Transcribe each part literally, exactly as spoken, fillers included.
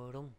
Ba-dum.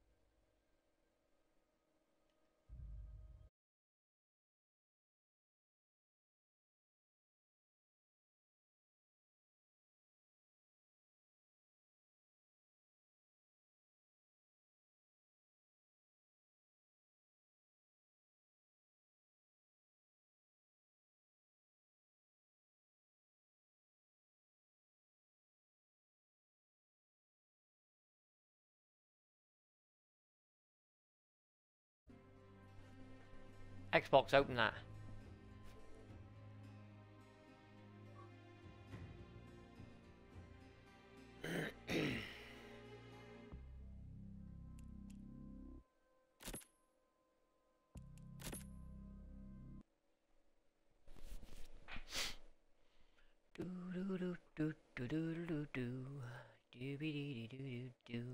Xbox, open that. Do do do do do do do do do do do do do.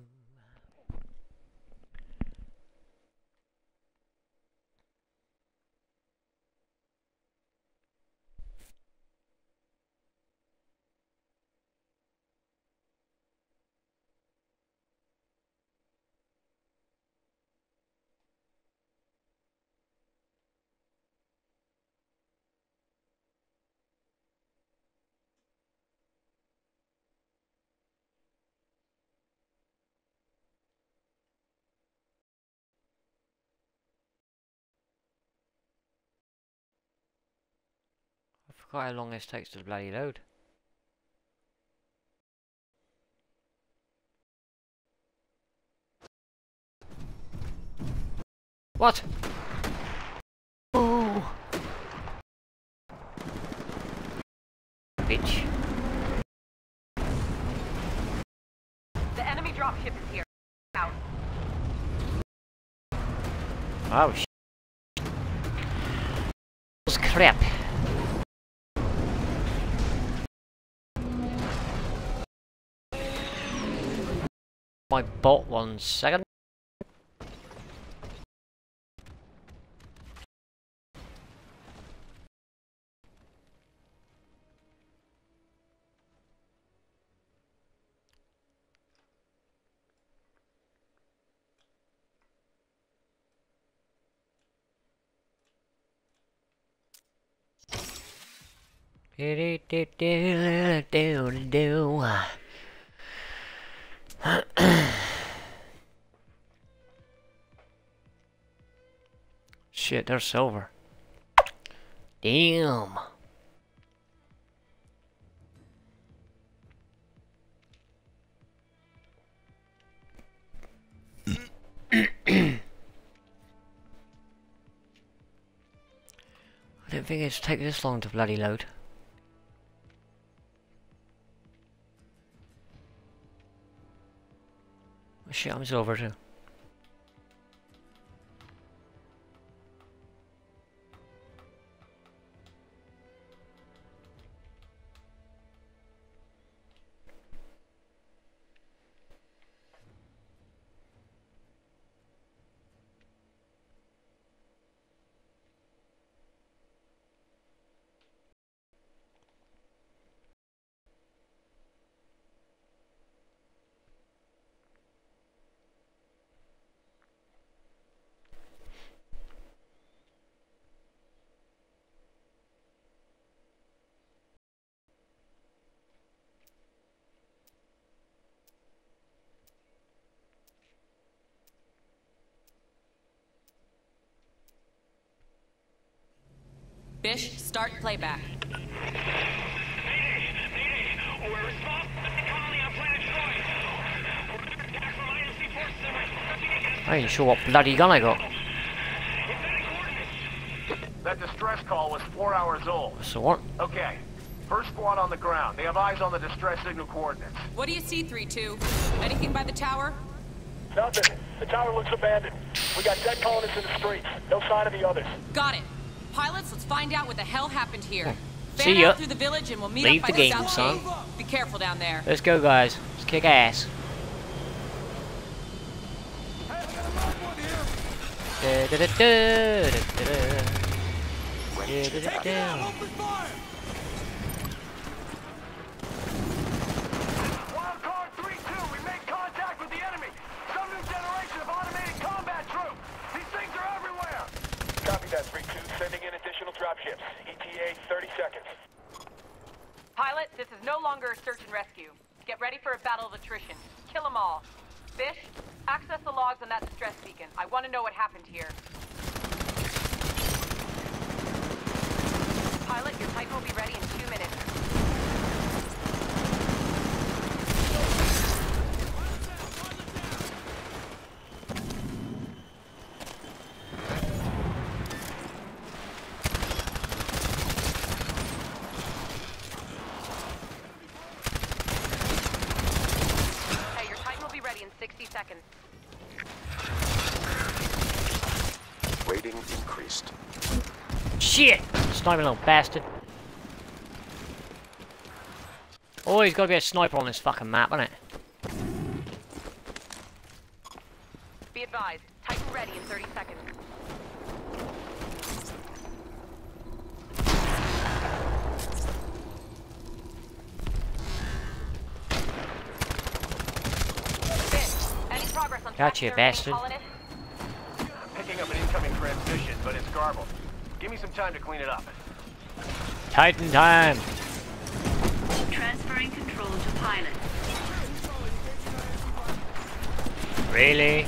I forgot how long this takes to bloody load. What? Oh, bitch. The enemy dropship is here. Out. Oh, sh**. Crap. My bot one second. Do do do do do do. Shit, there's silver. Damn. I didn't think it'd take this long to bloody load. Oh shit, I'm silver too. Bish, start playback. Mayday! Mayday! We're responsible for the colony on planet Troy. We're under attack from I N C forces and we're pushing against... I ain't sure what bloody gun I got. That distress call was four hours old. So what? Okay. First squad on the ground. They have eyes on the distress signal coordinates. What do you see, three two? Anything by the tower? Nothing. The tower looks abandoned. We got dead colonists in the streets. No sign of the others. Got it. Pilots, let's find out what the hell happened here. Fan See ya. out through the village and we'll meet Leave up by the the, game, south son. gate. Be careful down there. Let's go, guys. Let's kick ass. Da, da, da, da, da, da, da. Da, da, da, da. Wild card three two, we made contact with the enemy. Some new rescue. Get ready for a battle of attrition. Kill them all. Fish, access the logs on that distress beacon. I want to know what happened here. Pilot, your Titan will be ready in two minutes. sixty seconds. Rating increased. Shit! Sniper little bastard. Always gotta be a sniper on this fucking map, isn't it? Be advised, Titan ready in thirty seconds. Gotcha, you bastard. Picking up an incoming transmission, but it's garbled. Give me some time to clean it up. Titan time! Transferring control to pilot. Really?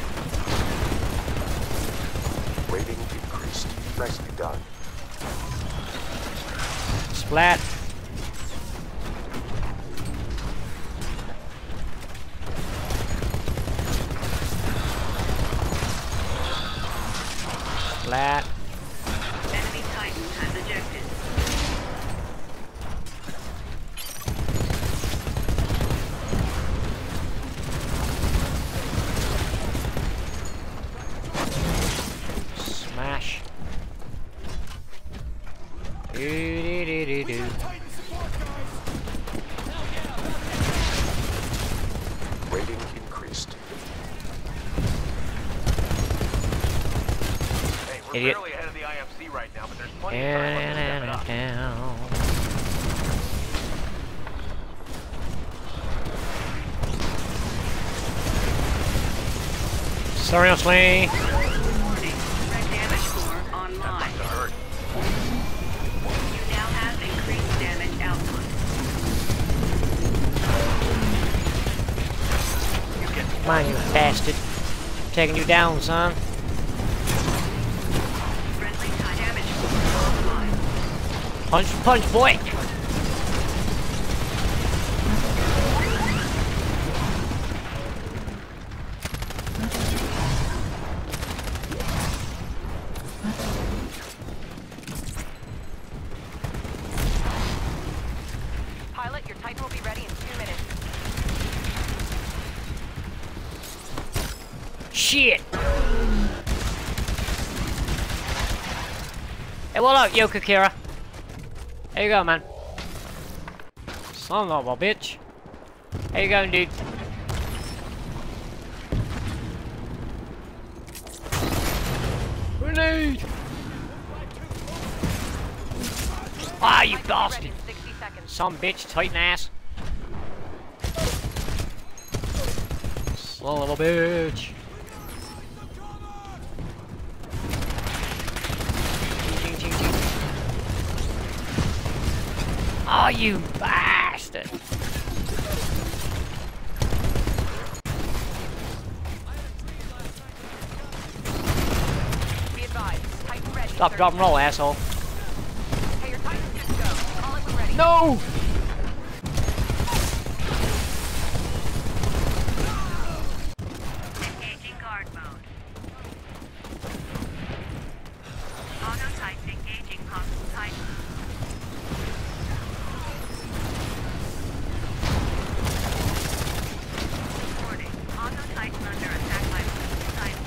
Rating increased. Nicely done. Splat! Splat! Enemy Titan has ejected. Smash! Do do do do do. Rating increased. Hey, we're Idiot. barely ahead of the I M C right now, but there's plenty of time left to step it up. Down. Seriously? Warning. Red damage score online. Must have hurt. You now have increased damage output. Come on, you bastard. I'm taking you down, son. Friendly Titan damage score online. Punch, punch, boy! Pilot, your Titan will be ready in two minutes. Shit! Hey, what up, Yoko Kira? There you go, man. Son of a bitch. How you going, dude? Grenade! Ah, you Titan will be ready bastard! in sixty seconds. Some bitch, Titan ass. Son of a bitch. Ching, ching, ching. Oh, you bastard! Be advised, Titan ready. in Stop, thirty drop, and roll, seconds. asshole. Hey, your Titan's good to go. Call it when ready. No! Engaging guard mode. Auto Titan engaging hostile Titan. Warning. Auto Titan under attack by hostile Titan.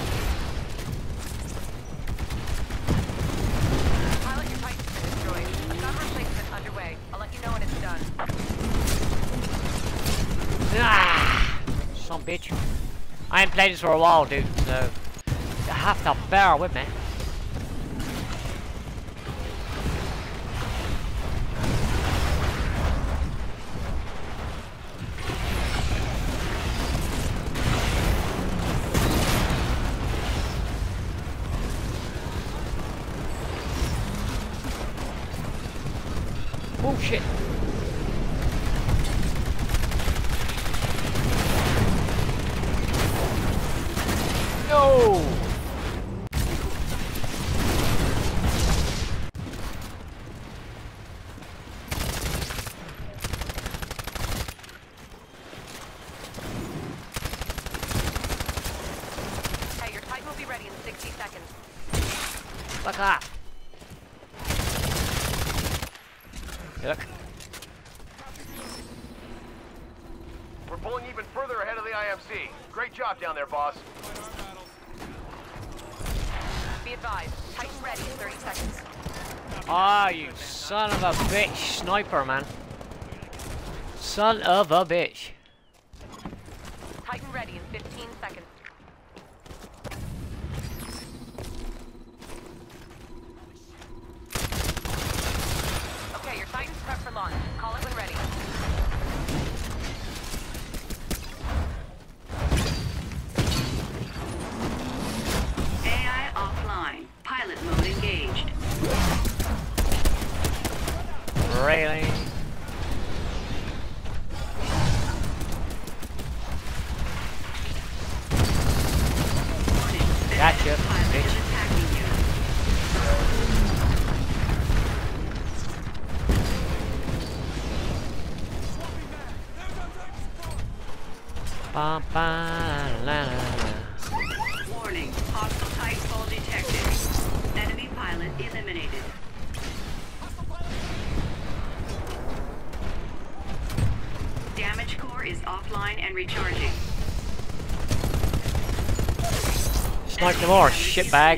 Pilot, your Titan's been destroyed. A gun replacement underway. I'll let you know when it's done. Ah! Some bitch. I ain't played this for a while, dude, so you have to bear with me. Oh shit. Fuck off. Hey, look. We're pulling even further ahead of the I M C. Great job down there, boss. Be advised. Titan ready in thirty seconds. Ah, you son of a bitch. Sniper, man. Son of a bitch. Titan ready in fifteen seconds. Okay, your Titan's prepped for launch. Call it when ready. A I offline. Pilot mode engaged. Really? Warning. Gotcha, Pilot bitch. is attacking you. Ba, ba, la, la, la. Warning. Hostile Titanfall detected. Enemy pilot eliminated. Damage core is offline and recharging. Snipe them more, shitbag.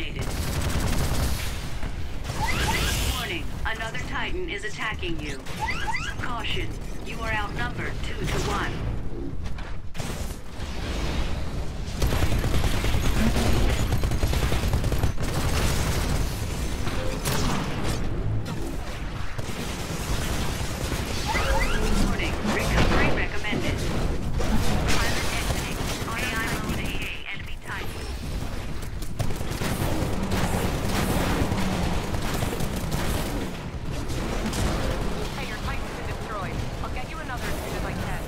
Warning, another Titan is attacking you. Caution, you are outnumbered two to one. Warning, recovery recommended. Pilot exiting. A I mode A A, enemy Titan. Hey, your Titan's been destroyed. I'll get you another as soon as I can.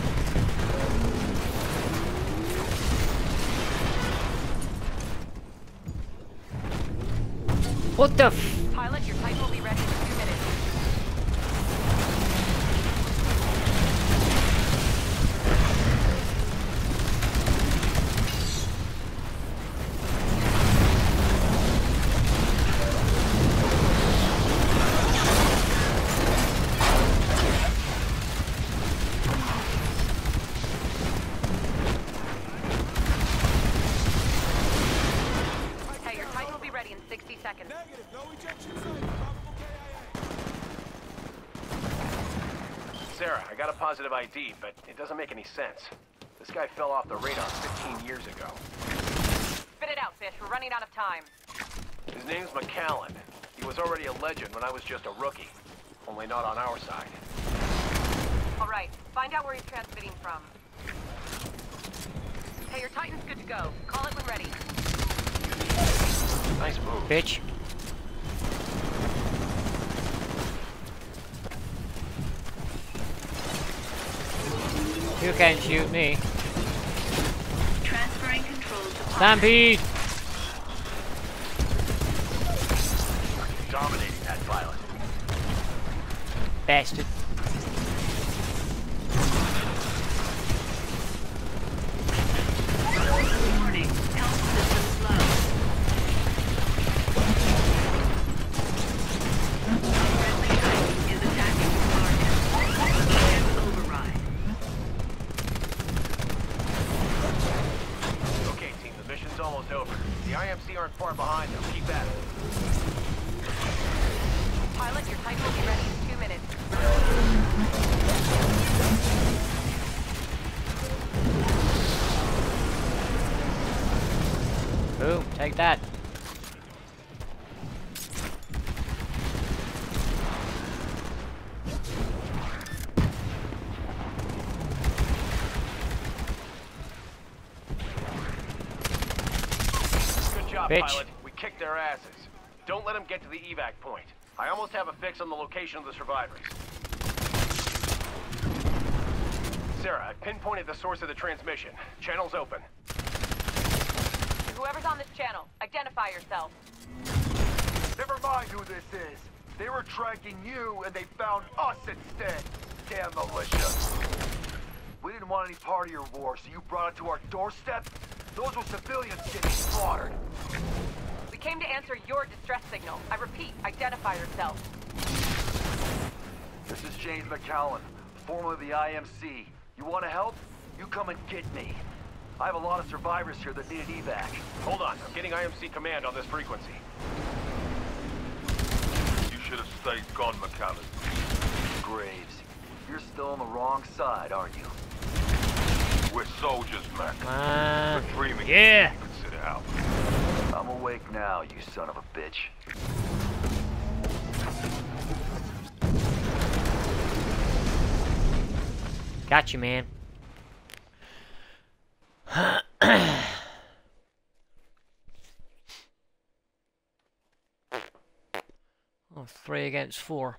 What the f- Pilot, your Titan will be ready in two minutes. Hey, your Titan will be ready in sixty seconds. Sarah, I got a positive I D, but it doesn't make any sense. This guy fell off the radar fifteen years ago. Spit it out, Fish. We're running out of time. His name's McAllen. He was already a legend when I was just a rookie. Only not on our side. All right, find out where he's transmitting from. Hey, your Titan's good to go. Call it when ready. Nice move. bitch? You can't shoot me. Transferring control to pilot. Stampede! Dominating that pilot. Bastard. Warning, health systems low. Friendly Titan is attacking the target. E M override. Okay, team, the mission's almost over. The I M C aren't far behind them. Keep at it. Pilot, your Titan will be ready in two minutes. Boom, take that. Good job, Bitch. pilot. We kicked their asses. Don't let them get to the evac point. I almost have a fix on the location of the survivors. Sarah, I've pinpointed the source of the transmission. Channel's open. Whoever's on this channel, identify yourself. Never mind who this is. They were tracking you, and they found us instead. Damn militia. We didn't want any part of your war, so you brought it to our doorstep? Those were civilians getting slaughtered. We came to answer your distress signal. I repeat, identify yourself. This is James McCallan, former of the I M C. You want to help? You come and get me. I have a lot of survivors here that need an evac. Hold on, I'm getting I M C command on this frequency. You should have stayed gone, McCallan. Graves, you're still on the wrong side, aren't you? We're soldiers, Mac. Man. We're dreaming. Yeah. Consider out. I'm awake now, you son of a bitch. Got you, man. Oh, three against four.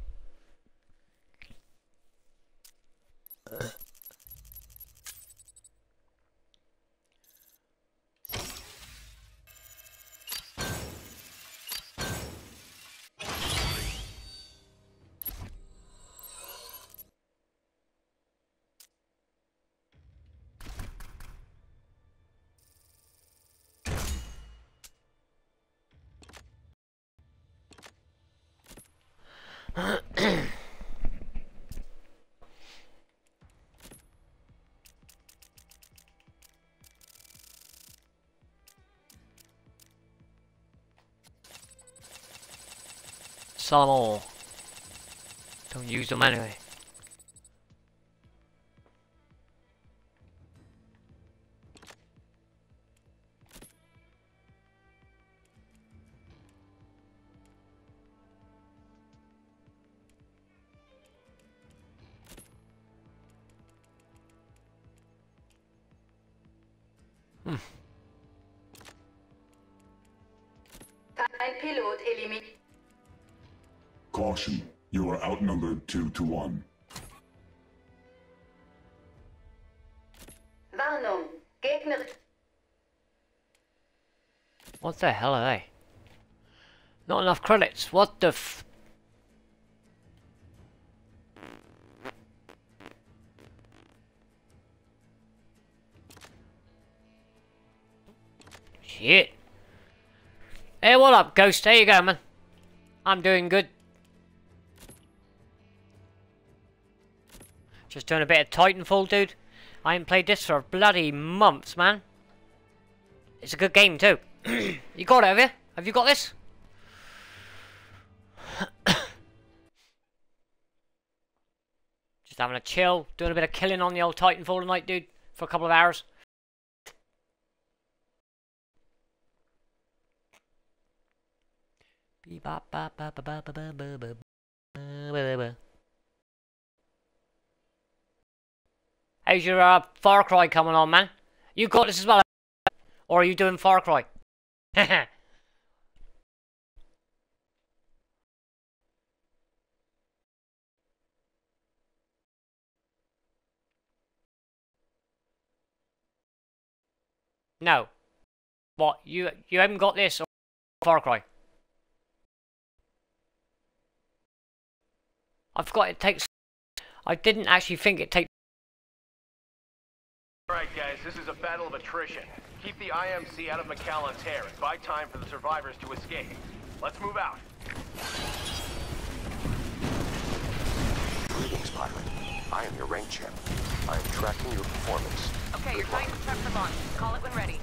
Sell them all. Don't use them anyway. Hmm. Ein Pilot eliminiert. Caution, you are outnumbered two to one. Warnung, Gegner. What the hell are they? Not enough credits. What the f... Shit. Hey, what up, Ghost? There you go, man. I'm doing good. Just doing a bit of Titanfall, dude. I ain't played this for bloody months, man. It's a good game, too. You got it, have you? Have you got this? Just having a chill, doing a bit of killing on the old Titanfall tonight, dude, for a couple of hours. How's your uh, Far Cry coming on, man? You got this as well, or are you doing Far Cry? No. What? You you haven't got this or Far Cry? I forgot it takes. I didn't actually think it takes. Alright guys, this is a battle of attrition. Keep the I M C out of McCallan's hair and buy time for the survivors to escape. Let's move out. Greetings, pilot. I am your rank champ. I am tracking your performance. Okay, your Titan's prepped for launch. Call it when ready.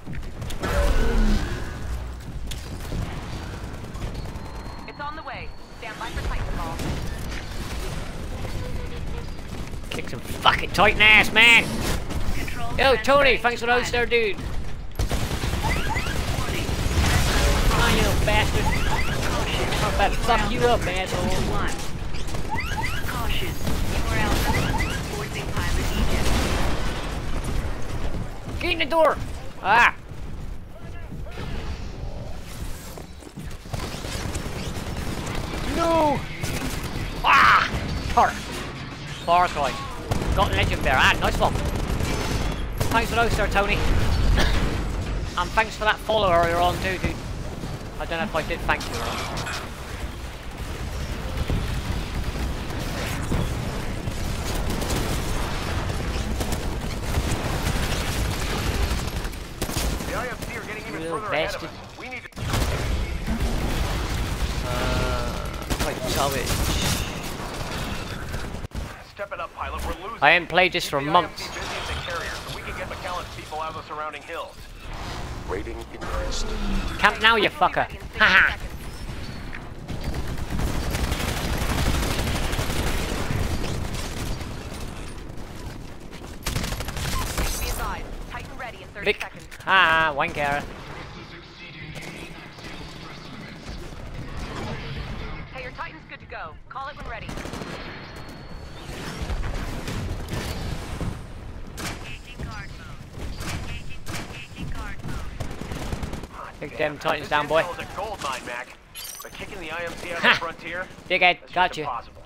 It's on the way. Stand by for Titanfall. Kick some fucking Titan ass, man! Yo, Tony, thanks for those there, dude. Come on, you little bastard. I'm about to fuck you up, asshole. Caution, you are outnumbered. Forcing pilot eject. Get in the door! Ah! No! Ah! Tar! Far Cry. Got legend there. Ah, nice one. Thanks for those, sir, Tony. And thanks for that follower you're on too, dude. I don't know if I did thank you or not. The I M C are getting even You further ahead of bastard. us. We need to... Garbage. Step it up, pilot. We're losing. I haven't played this Keep for the months. I M C busy at the carrier so we can get McAllen's people out of the surrounding hills. Rating increased. Camp now, you fucker. Haha. Be advised. Titan ready in thirty Vic. seconds. Ah, wanker. Hey, your Titan's good to go. Call it when ready. Engaging guard mode. Engaging, engaging guard mode. Take them Titans This down, boy. intel is a gold mine, Mac. But kicking the I M C out of the frontier, Dickhead, that's got just you. impossible.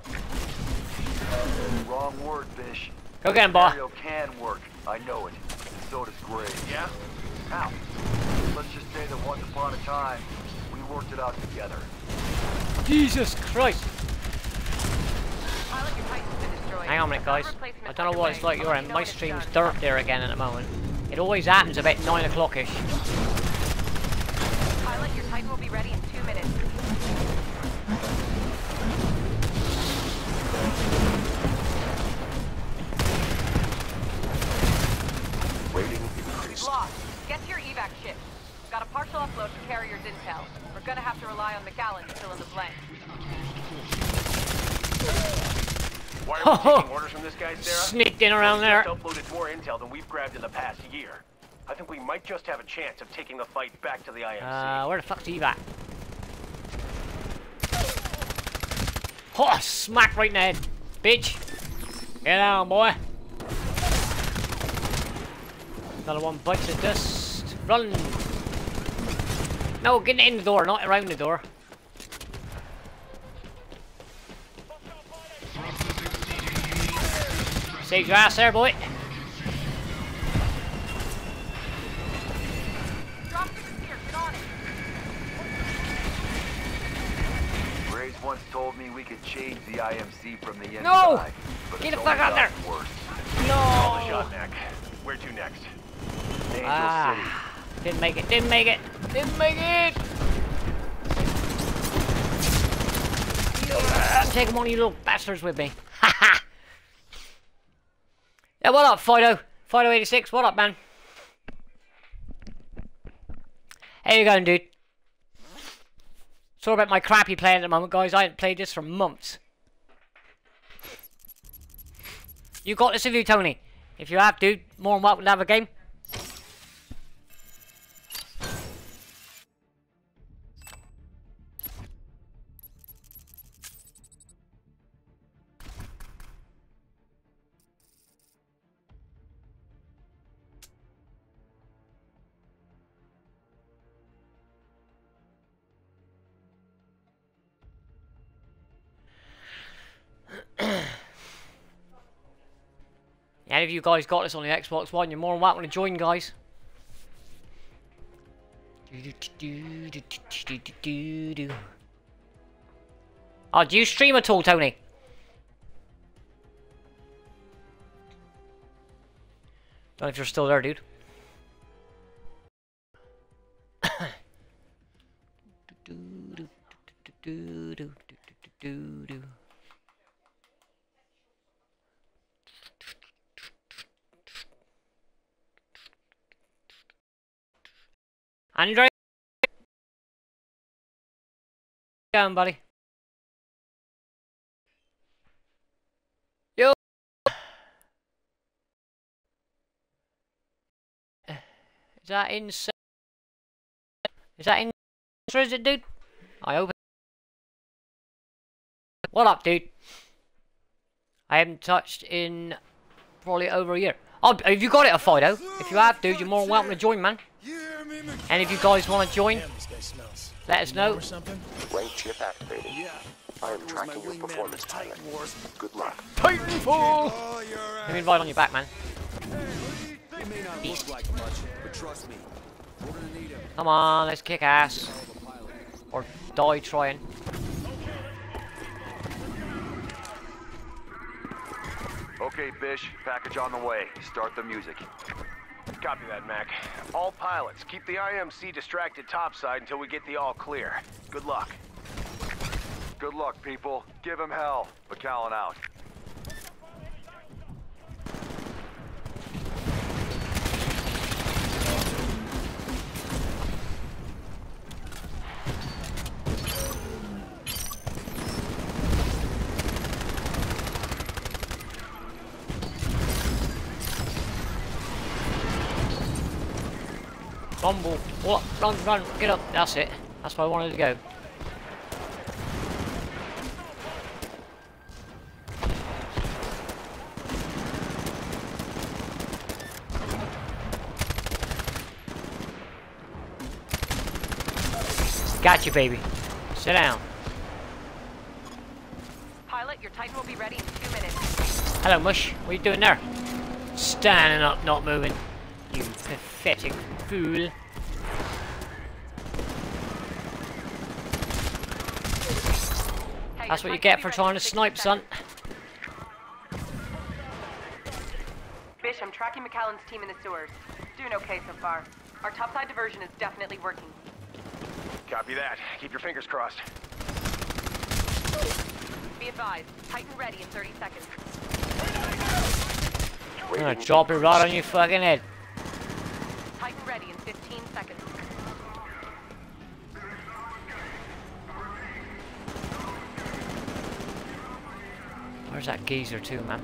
Wrong word, Bish. Go get him, boy. Scenario can work. I know it. So does Graves. Yeah? How? Let's just say that once upon a time, we worked it out together. Jesus Christ. Pilot, your Titan's been destroyed. Hang on a minute, guys. Replacement I don't know what it's like underway. your I'll end. let you know My when it's stream's done. dirt there again at the moment. It always happens about nine o'clock-ish. Pilot, your Titan will be ready in two minutes. Rating We've increased. lost. Get to your evac ship. Got a partial upload for carrier's intel. We're gonna have to rely on McAllen to fill in the blank. Why are we taking orders from this guy, Sarah? Sneaked in around He's there. just uploaded more intel than we've grabbed in the past year. I think we might just have a chance of taking the fight back to the I M C. Uh, where the fuck's Eve at? Oh, smack right in the head, bitch. Get down, boy. Another one bites the dust. Run. No, get in the door, not around the door. Save your ass there, boy. Drop to the pier. Get on it. Graves once told me we could change the I M C from the inside. No! But Get it's the fuck only out there! gotten worse. Call the No! shot, Mac. Where to next? Angel Ah, didn't make it, didn't make it, didn't make it! I'm taking one of you little bastards with me. Haha! Yeah, what up, Fido? Fido eighty-six, what up, man? How you going, dude? Sorry about my crappy playing at the moment, guys. I haven't played this for months. You got this of you, Tony. If you have, dude, more than welcome to have a game. Any of you guys got this on the Xbox One, you're more than welcome to join, guys. Oh, do you stream at all, Tony? Don't know if you're still there, dude. Andre? Going, buddy. Yo. Is that insane? Is that in? Or is it, dude? I hope. What up, dude? I haven't touched in probably over a year. Oh, have you got it, a Fido? If you have, dude, you're more than welcome to join, man. And if you guys want to join, let us know. Rank chip activated. I am tracking your performance, pilot. Good luck. Titanfall! Let me invite on your back, man. Beast. Come on, let's kick ass. Or die trying. Okay, Bish, package on the way. Start the music. Copy that, Mac. All pilots, keep the I M C distracted topside until we get the all clear. Good luck. Good luck, people. Give him hell. McAllen out. Rumble. What? Run, run, get up. That's it. That's where I wanted to go. Got you, baby. Sit down. Pilot, your Titan will be ready in two minutes. Hello, Mush. What are you doing there? Standing up, not moving. You pathetic fool. Hey, That's your what you Titan get will for be trying ready to in snipe, sixty son. Bish, I'm tracking McAllen's team in the sewers. Doing okay so far. Our topside diversion is definitely working. Copy that. Keep your fingers crossed. Be advised, Titan ready in thirty seconds. I'm gonna drop it right on your fucking head. Titan ready in fifteen seconds. Where's that geezer too, man?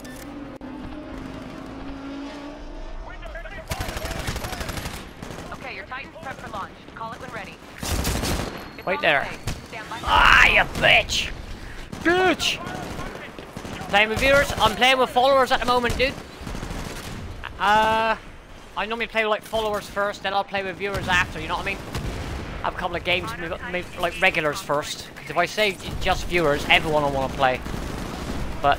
Okay, your Titan's prepped for launch. Call it when ready. It's Wait on there. the way. Stand by. Ah, you bitch! Bitch! Playing with viewers? I'm playing with followers at the moment, dude. Uh, I normally play with like followers first, then I'll play with viewers after, you know what I mean? I have a couple of games with, with like regulars first. Because if I say just viewers, everyone will want to play. But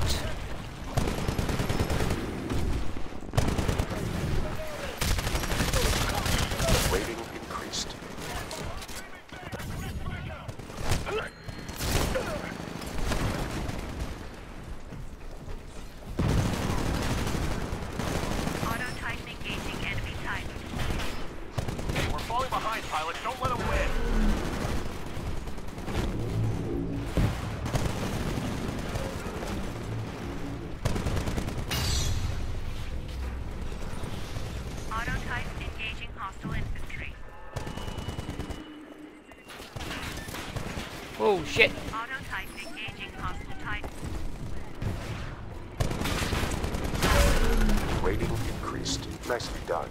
Rating increased. Auto Titan engaging enemy Titan. We're falling behind, pilot. Don't let them win. Auto Titan engaging hostile infantry. oh shit! Auto Titan engaging hostile Titan. Rating increased. Nicely done.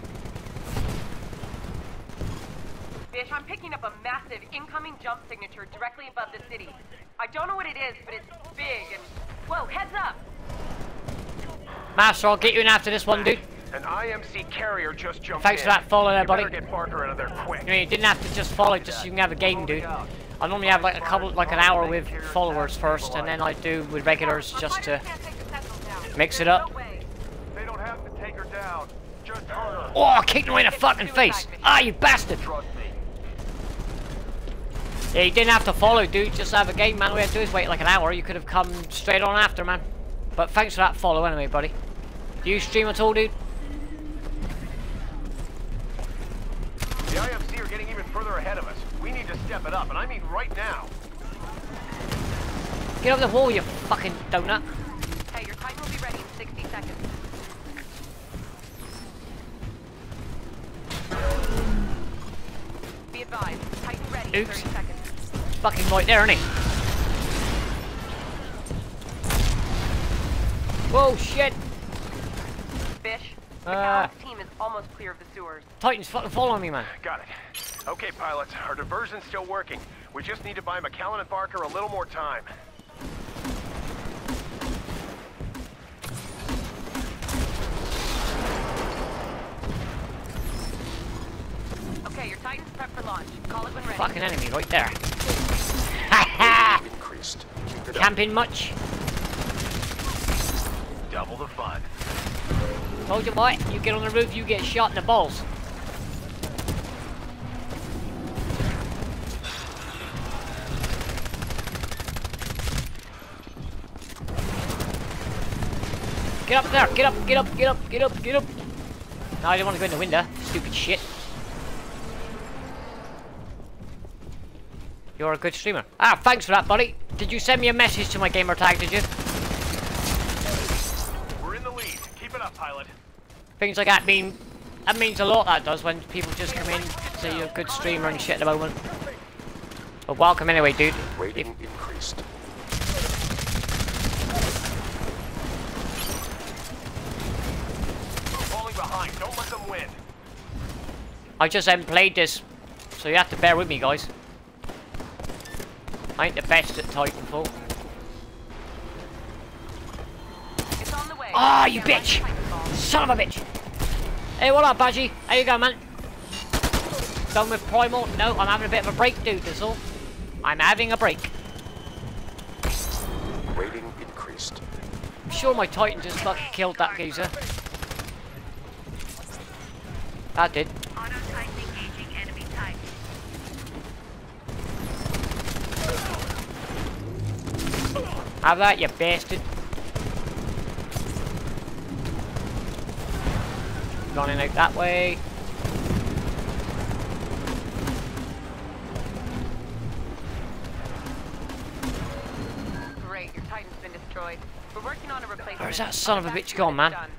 Bish, I'm picking up a massive incoming jump signature directly above the city. I don't know what it is, but it's big and... Whoa, heads up! Master, I'll get you in after this one, dude. An I M C carrier just jumped Thanks in. for that follow there, You buddy. better get Parker out of there quick. I mean, you didn't have to just follow, just so you can have a game, dude. I normally have like a couple, like an hour with followers first, and then I do with regulars just to mix it up. They don't have to take her down. Just hurt her. Oh, I kicked him in the fucking face! Ah, you bastard! Trust me. Yeah, you didn't have to follow, dude. Just have a game, man. All we had to do is wait like an hour. You could have come straight on after, man. But thanks for that follow anyway, buddy. Do you stream at all, dude? The I M C are getting even further ahead of us. We need to step it up, and I mean right now. Get over the wall, you fucking donut. Hey, your Titan will be ready in sixty seconds. Be advised, Titan ready in Oops. thirty seconds. Fucking right there, isn't he? Whoa, shit! Bish, Uh. McAllen's team is almost clear of the sewers. Titan's fucking following me, man. Got it. Okay, pilots, our diversion's still working. We just need to buy McAllen and Barker a little more time. Okay, your Titan's prepped for launch. Call it when ready. Fucking enemy right there. Ha ha! Increased. Keep it up. Camping much? Double the fun. Told you, boy. You get on the roof, you get shot in the balls. Get up there, get up, get up, get up, get up, get up. No, I didn't want to go in the window. Stupid shit. You're a good streamer. Ah, thanks for that, buddy. Did you send me a message to my gamer tag, did you? We're in the lead. Keep it up, pilot. Things like that mean... That means a lot, that does, when people just come in, say you're a good streamer and shit at the moment. But welcome anyway, dude. Rating increased. We're falling behind. Don't let them win. I just haven't played this, so you have to bear with me, guys. I ain't the best at Titanfall. It's on the way. Ah, you Stand by bitch! for Titanfall. Son of a bitch! Hey, what up, Badgie? How you going, man? Done with Primal? No, I'm having a bit of a break, dude, that's all. I'm having a break. Rating increased. I'm sure my Titan just fucking killed that geezer. That did. Auto Titan engaging enemy Titan. Have that, you bastard. Running out that way. Great, your Titan's been destroyed. We're working on a replacement. Where's that son of a I'll bitch get gone, man? done.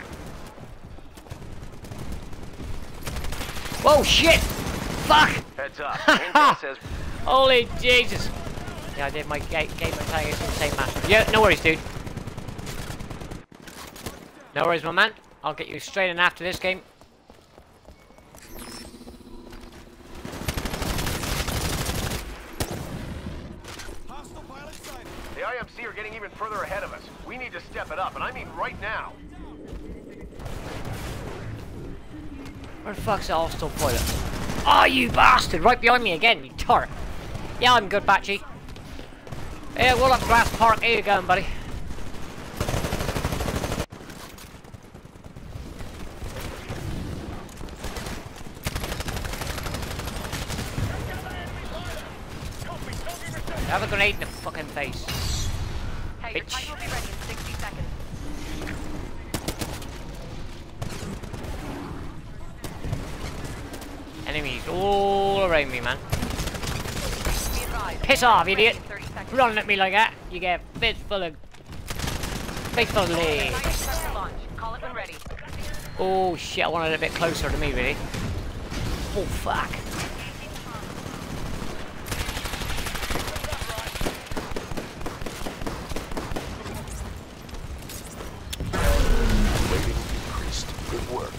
Whoa, shit! Fuck! Heads up. Intel says Holy Jesus! Yeah, I did my ga gamer tag is insane, man. Yeah, no worries, dude. No worries, my man. I'll get you straight in after this game. the I M C are getting even further ahead of us. We need to step it up, and I mean right now. Where the fuck's the hostile pilot? Oh, you bastard! Right behind me again, you tart. Yeah, I'm good, Batchy. Yeah, well up Grass Park. Here you going, buddy? Have a grenade in the fucking face. Hey, your Bitch. Titan will be ready in sixty seconds. Enemies all around me, man. Be advised. Piss off, Ready idiot! in thirty seconds. Running at me like that, you get a face full of... face full of lead. Titan set for launch. Call it when ready. Oh shit, I wanted it a bit closer to me, really. Oh fuck. Rating increased. Good work.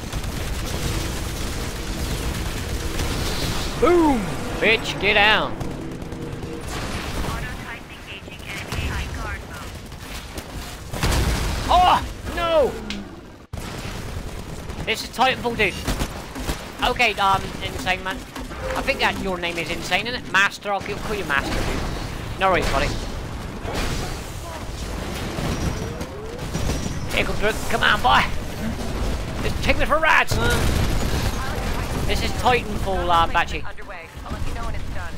Boom! Bitch, get down. Auto Titan engaging enemy high guard mode. Oh! No! This is Titanfall, dude. Okay, um, Insane Man. I think that your name is Insane, isn't it? Master, I'll call you Master, dude. No worries, buddy. Here comes Druk. Come on, boy. Just take me for rats, man. This is Titanfall, uh, Batchy. Underway. I'll let you know when it's done.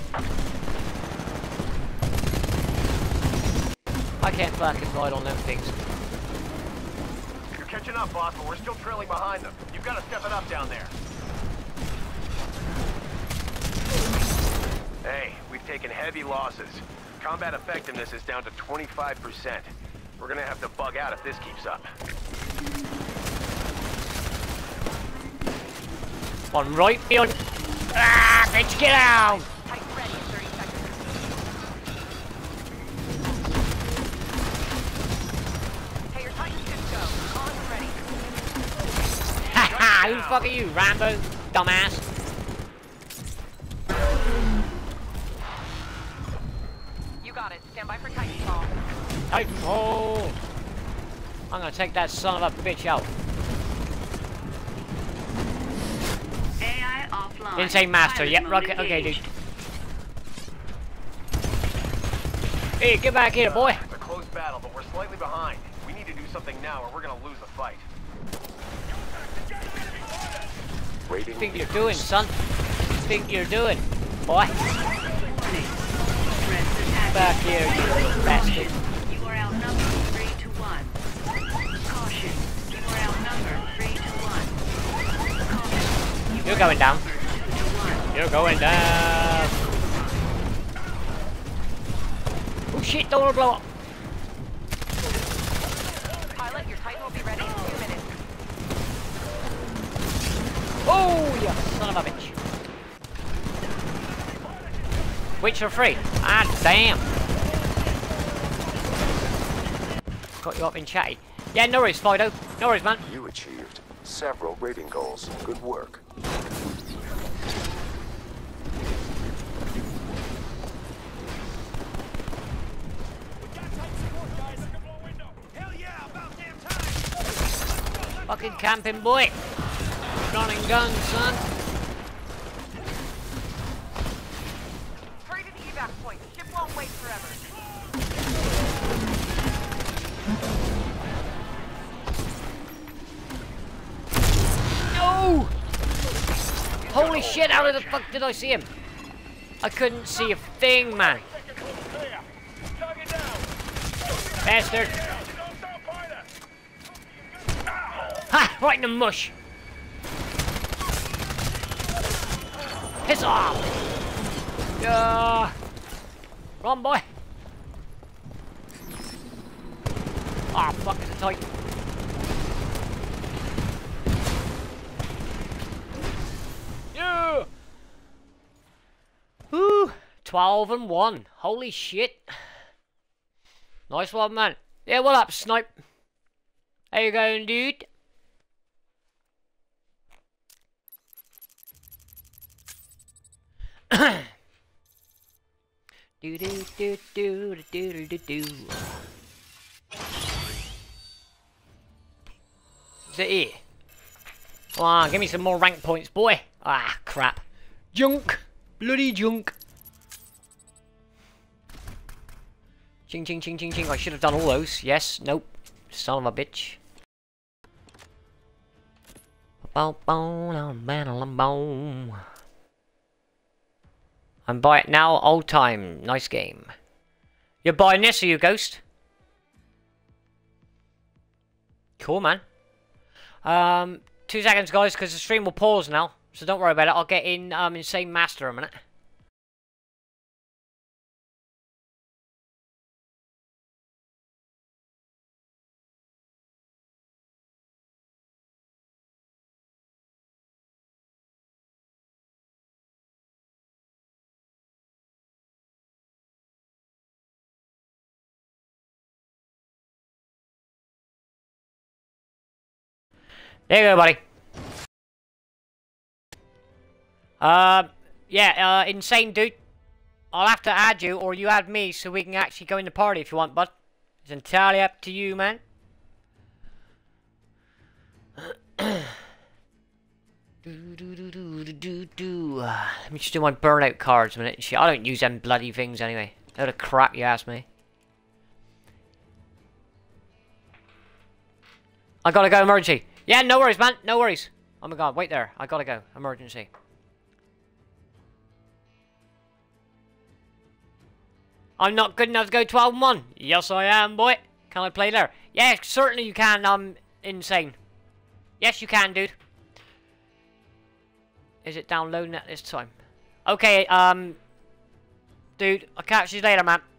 I can't fucking ride on them things. You're catching up, boss, but we're still trailing behind them. You've got to step it up down there. Hey, we've taken heavy losses. Combat effectiveness is down to twenty-five percent. We're gonna have to bug out if this keeps up. One right beyond. Ah, bitch, get out! Titan ready in thirty seconds. Hey, your Titan's good to go. Call it when ready. Ha ha! Who the fuck are you, Rambo? Dumbass. You got it. Stand by for Titanfall. Titanfall! I'm gonna take that son of a bitch out. A I offline. Insane Master, Pilot yep, mode okay, okay, dude. engaged. Hey, get back here, boy. It's a close battle, but we're slightly behind. We need to do something now or we're gonna lose the fight. Rating Think you're doing, son? Think you're doing, boy? Press attack. Back here, you little bastard. You are outnumbered three to one. Caution. You are outnumbered three to one. Caution. You You're are going down. outnumbered two to one. You're going down. shit, don't wanna blow up. Pilot, your Titan will be ready in two minutes. Oh, you son of a bitch. Witcher free. Ah, damn. Got you up in chatty. Yeah, no worries, Fido. No worries, man. You achieved several rating goals. Good work. Fucking camping boy. Gun and gun, son. Hurry to the evac point. Ship won't wait forever. No! Holy shit, how the fuck did I see him? I couldn't see a thing, man. Bastard. Ha! Right in the mush. Piss off. Yeah. Run, boy. Ah, oh, fuck, it's a tight. Yeah. Woo. twelve and one. Holy shit. Nice one, man. Yeah, what up, Snipe? How you going, dude? do do do do do do do do. Is it here? Come on, give me some more rank points, boy. Ah, crap. Junk. Bloody junk. Ching ching ching ching ching. I should have done all those. Yes. Nope. Son of a bitch. I'm buying now. Old time. Nice game. You're buying this, are you, Ghost? Cool, man. Um, two seconds, guys, because the stream will pause now. So don't worry about it. I'll get in um, Insane Master in a minute. There you go, buddy. Uh, yeah, uh, Insane Dude. I'll have to add you, or you add me, so we can actually go in the party if you want, bud. It's entirely up to you, man. do, do, do, do, do, do, do. Let me just do my burnout cards a minute and shit. I don't use them bloody things anyway. Load of crap, you ask me. I gotta go emergency. Yeah, no worries, man. No worries. Oh my god, wait there. I gotta go. Emergency. I'm not good enough to go twelve and one. Yes, I am, boy. Can I play there? Yeah, certainly you can, um, Insane. Yes, you can, dude. Is it downloading at this time? Okay, um... dude, I'll catch you later, man.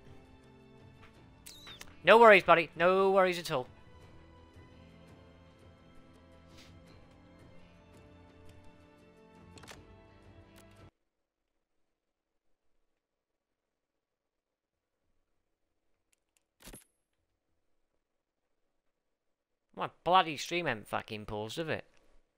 No worries, buddy. No worries at all. My bloody stream ain't fucking paused, have it?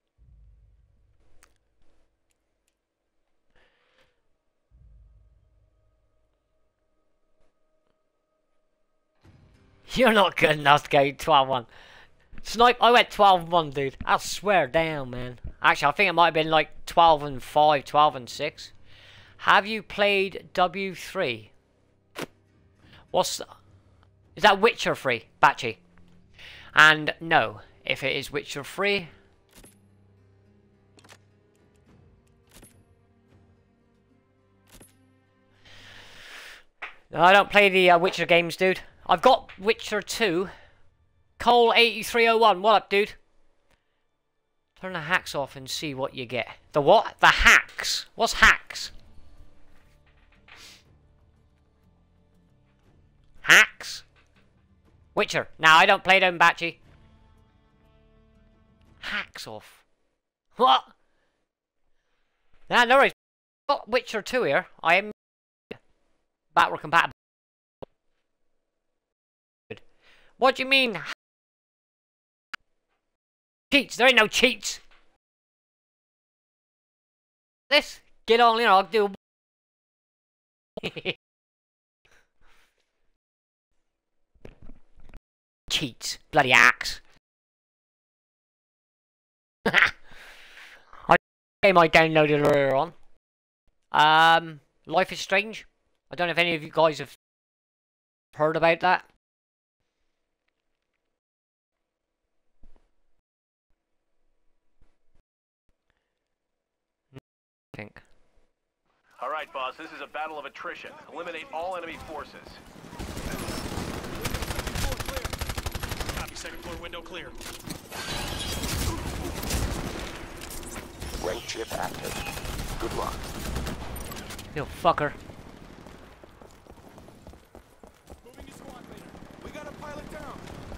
You're not good enough to go twelve one. Snipe, I went twelve one, dude. I swear down, man. Actually, I think it might have been like twelve and five, twelve and six. Have you played W three? What's... The, is that Witcher three, Batchy? And no, if it is Witcher three... No, I don't play the uh, Witcher games, dude. I've got Witcher two. Cole eighty-three oh one, what up, dude? Turn the hacks off and see what you get. The what? The hacks? What's hacks? Witcher. Now I don't play them, Batchy. Hacks off. What? Nah, no worries. Got Witcher two here. I am backward compatible. What do you mean? Cheats? There ain't no cheats. This? Get on in, I'll do. Cheats. Bloody axe. I game I downloaded earlier on. Um, Life is Strange. I don't know if any of you guys have heard about that. I think. All right, boss. This is a battle of attrition. Eliminate all enemy forces. Copy, second floor window clear. Rank chip active. Good luck. You fucker. Moving to squad leader. We got a pilot down.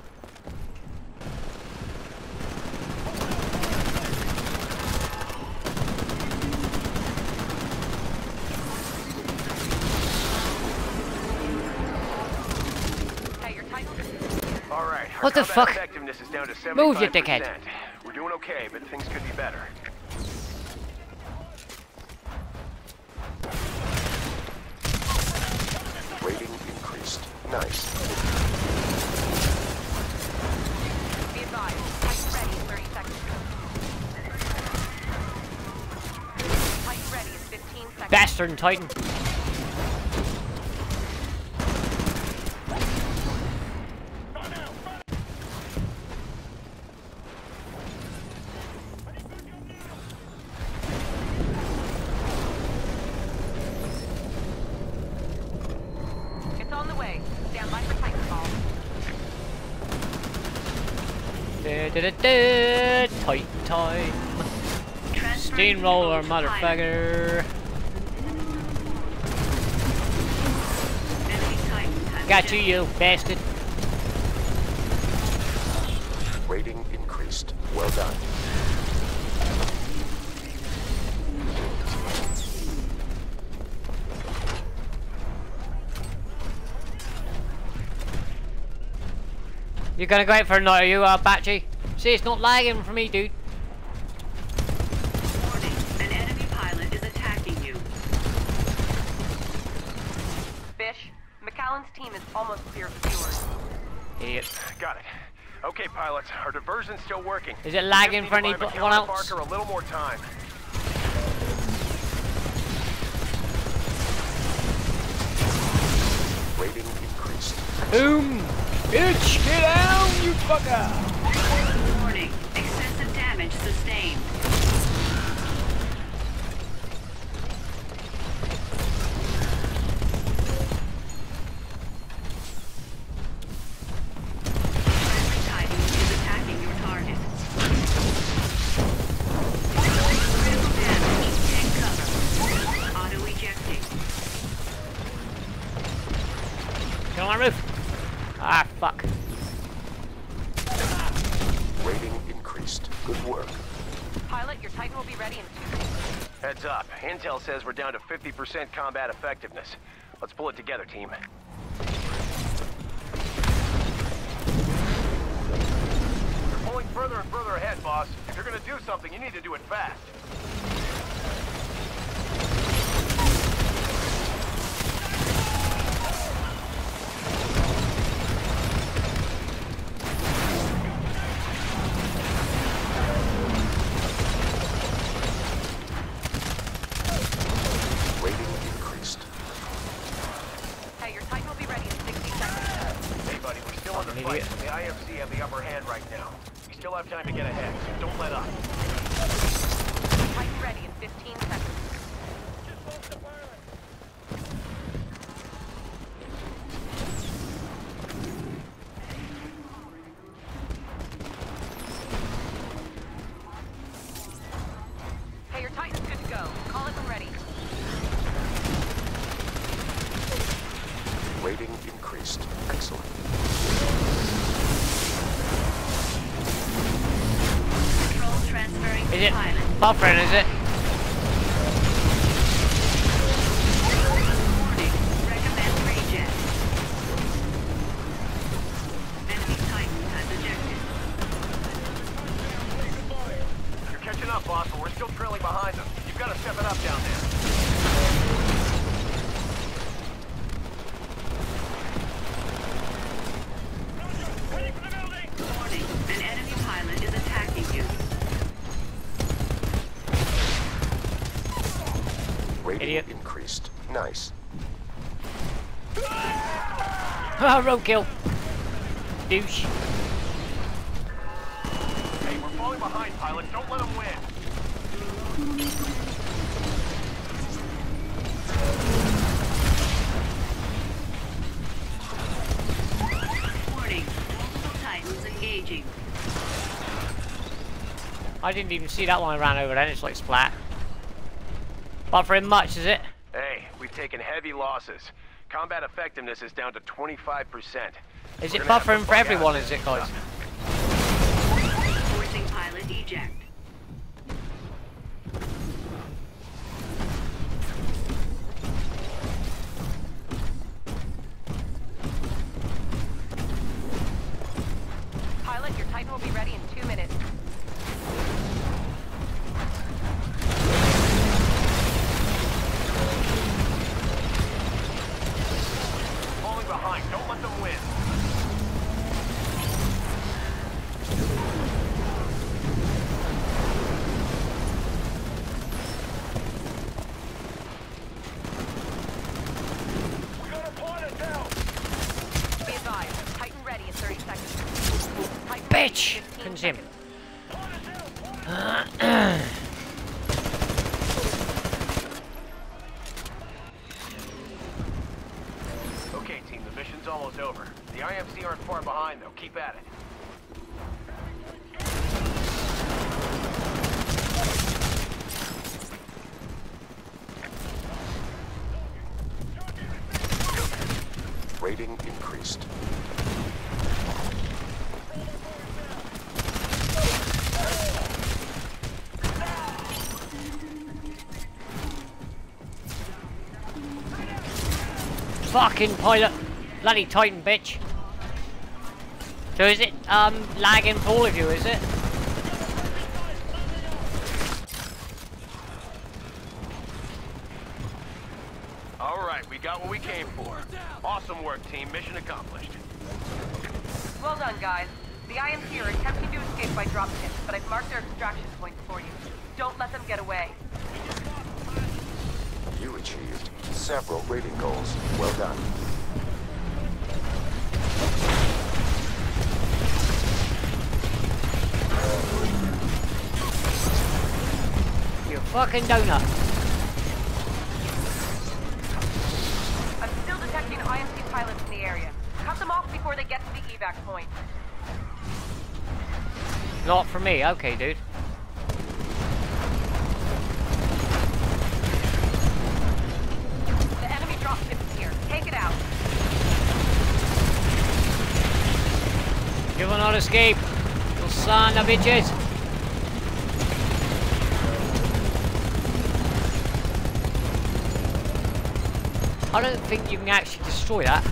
Hey, your title? All right. Our What the combat fuck? effectiveness is down to Move, you seventy-five percent. dickhead. We're doing okay, but things could be better. Rating increased. Nice. Be advised. Titan ready in thirty seconds. Titan ready in fifteen seconds. Bastard and Titan. It's on the way. Stand by for Titanfall. Da, da, da, da. Titan time. Steamroller, motherfucker. Enemy Titan has Got you, you bastard. Rating increased. Well done. You gonna go out for a night, are you, uh, Batchy? See, it's not lagging for me, dude. warning. An enemy pilot is attacking you. Fish, McAllen's team is almost clear of viewers. Idiot. Got it. Okay, pilots. Our diversion's still working. Is it lagging Just for need to buy anyone McAllen else? Parker a little more time. Rating increased. Boom! Bitch, get down, you fucker! Warning. Excessive damage sustained. Friendly Titan is attacking your target. Critical damage. Take cover. Auto-ejecting. Get on my roof! Ah, fuck. Rating increased. Good work. Pilot, your Titan will be ready in two seconds. Heads up. Intel says we're down to fifty percent combat effectiveness. Let's pull it together, team. We're pulling further and further ahead, boss. If you're gonna do something, you need to do it fast. Rating increased. Hey, your Titan will be ready in sixty seconds. Hey, buddy, we're still in the Fucking fight. idiot. The I M C have the upper hand right now. We still have time to get ahead, so don't let up. Titan ready in fifteen seconds. Hey, your Titan's good to go. Call it when ready. Rating increased. Excellent. it buffering, is it? Warning. Recommend regen. Enemy Titan has ejected. You're catching up, boss, but we're still trailing behind them. You've got to step it up down there. Warning. An enemy pilot is attacking you. Rating Idiot. increased. Nice. Ah, roadkill. Douche. Hey, we're falling behind, pilot. Don't let them win. Warning. Multiple Titans engaging. I didn't even see that one I ran over then. It's like splat. Buffering much, is it? Hey, we've taken heavy losses. Combat effectiveness is down to twenty-five percent. Is it buffering for everyone, is it, guys? Forcing pilot eject. Pilot, your Titan will be ready in two minutes. Falling behind. Don't let them win. We got a pilot down. Be advised, Titan ready in thirty seconds. Titan Bitch! fifteen Couldn't see him. Okay, team, the mission's almost over. The I M C aren't far behind, though. Keep at it. Rating increased. Fucking pilot. Bloody Titan, bitch. So is it, um, lagging for all of you, is it? All right, we got what we came for. Awesome work, team. Mission accomplished. Well done, guys. The I M C are attempting to escape by dropships, but I've marked their extraction points for you. Don't let them get away. You achieved several rating goals. Well done. You fucking donut. I'm still detecting I M C pilots in the area. Cut them off before they get to the evac point. Not for me. Okay, dude. The enemy dropship is here. Take it out. You will not escape. You son of bitches. I don't think you can actually destroy that.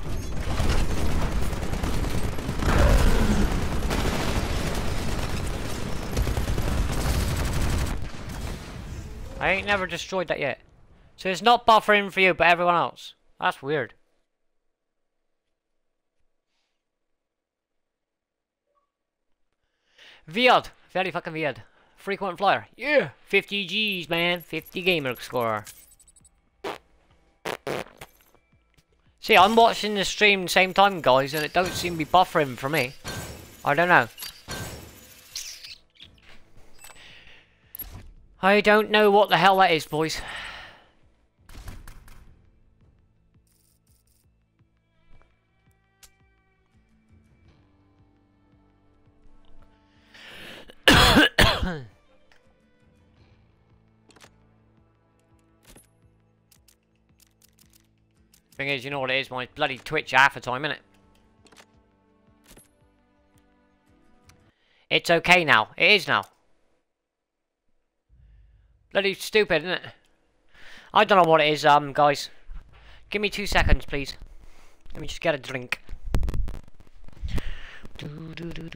I ain't never destroyed that yet. So it's not buffering for you, but everyone else. That's weird. Weird. Very fucking weird. Frequent flyer. Yeah. fifty G's, man. fifty gamer score. See, I'm watching the stream the same time, guys, and it don't seem to be buffering for me. I don't know. I don't know what the hell that is, boys. Thing is, you know what it is, my bloody Twitch half the time, innit? It's okay now. It is now. Bloody stupid, isn't it? I don't know what it is, um, guys. Give me two seconds, please. Let me just get a drink. Where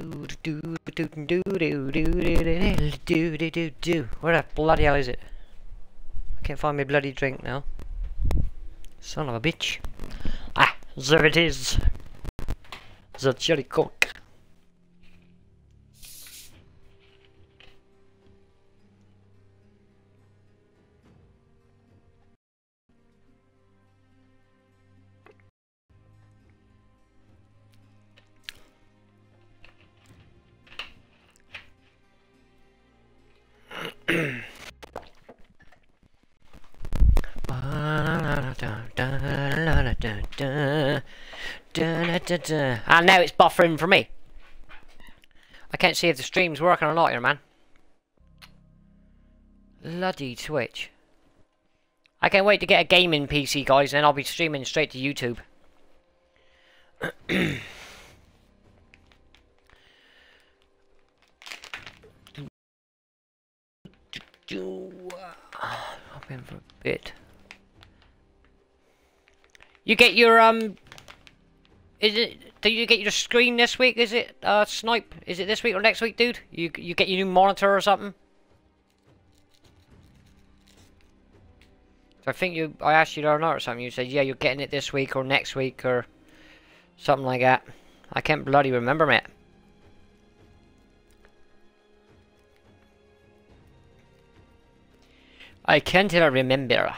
the bloody hell is it? I can't find my bloody drink now. Son of a bitch. Ah, there it is. The cherry coke. And now it's buffering for me. I can't see if the stream's working or not here, man. Bloody Twitch. I can't wait to get a gaming P C, guys, and then I'll be streaming straight to YouTube. Hop in for a bit. You get your um. Is it? Do you get your screen this week? Is it uh Snipe? Is it this week or next week, dude? You you get your new monitor or something? So I think you. I asked you the other night or something. You said yeah, you're getting it this week or next week or something like that. I can't bloody remember, mate. I can't remember.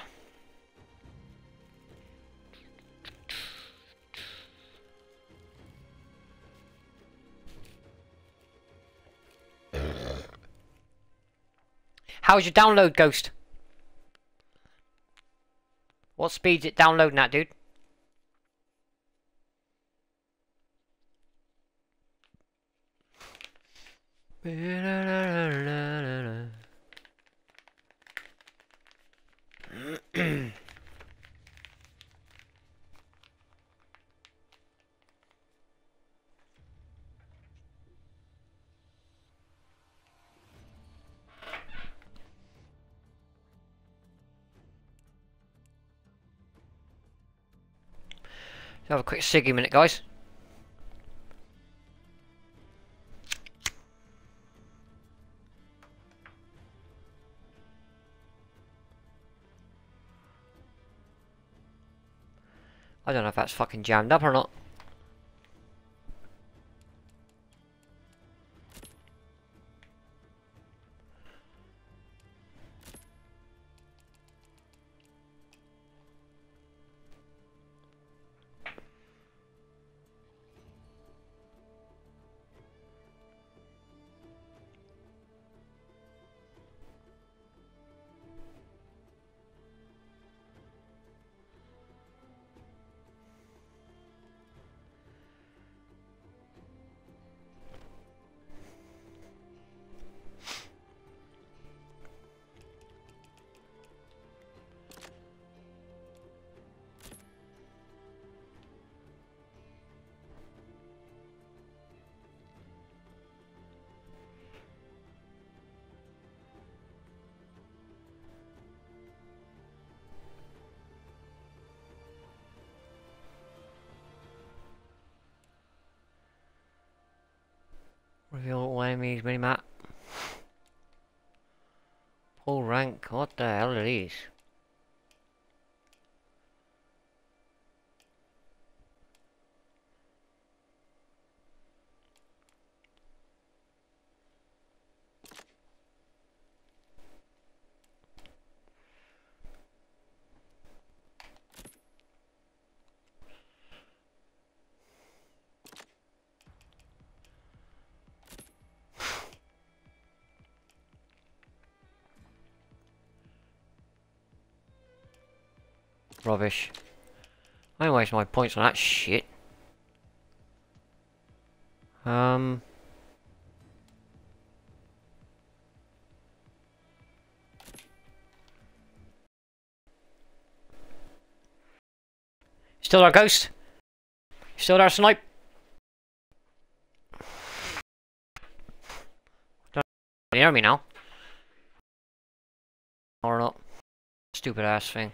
How's your download, Ghost? What speed's it downloading at, dude? Have a quick ciggy minute, guys. I don't know if that's fucking jammed up or not. Reveal all enemies minimap. Full rank, what the hell are these? Rubbish. I waste my points on that shit. Um. Still there, Ghost? Still there, Snipe? Don't you hear me now? Or not. Stupid ass thing.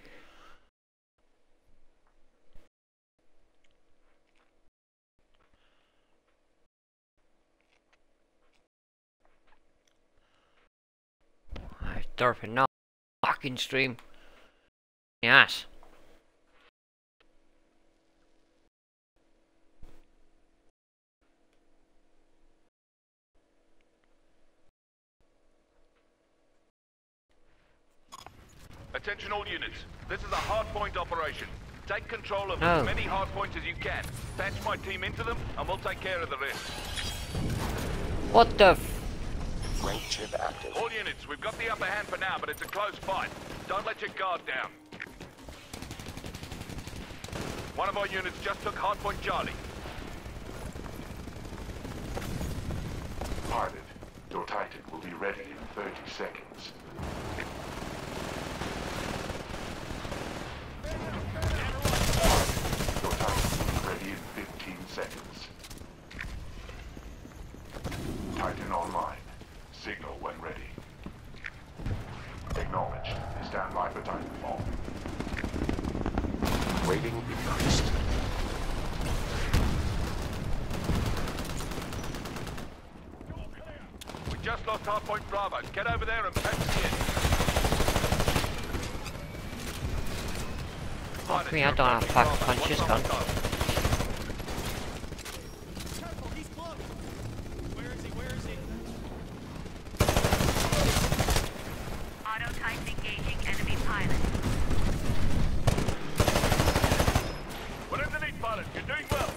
I'm derping now. Fucking stream. Yes. Attention all units. This is a hardpoint operation. Take control of No. as many hardpoints as you can. Patch my team into them, and we'll take care of the rest. What the f- Rank chip active. All units, we've got the upper hand for now, but it's a close fight. Don't let your guard down. One of our units just took hardpoint Charlie. Pilot, your Titan will be ready in thirty seconds. Your Titan will be ready in fifteen seconds. Titan online. Signal when ready. Acknowledged. Stand by for Titanfall. Rating increased. We just lost hardpoint Bravo. Get over there and patch me in. Fuck me, I don't have pack punches, gun. Auto-type engaging enemy pilot. We're in the lead, pilot. You're doing well.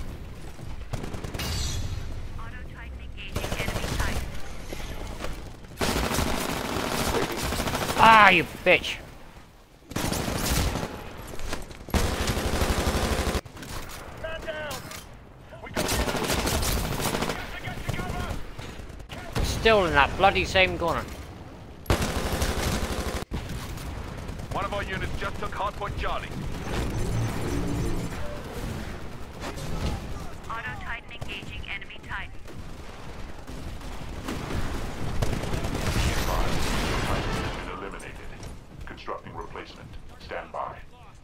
Auto-type engaging enemy type. Ah, you bitch. Man down. We got Still in that bloody same corner. One of our units just took hardpoint Charlie. Auto-type engaging enemy type. Titan has been eliminated. Constructing replacement. Stand by.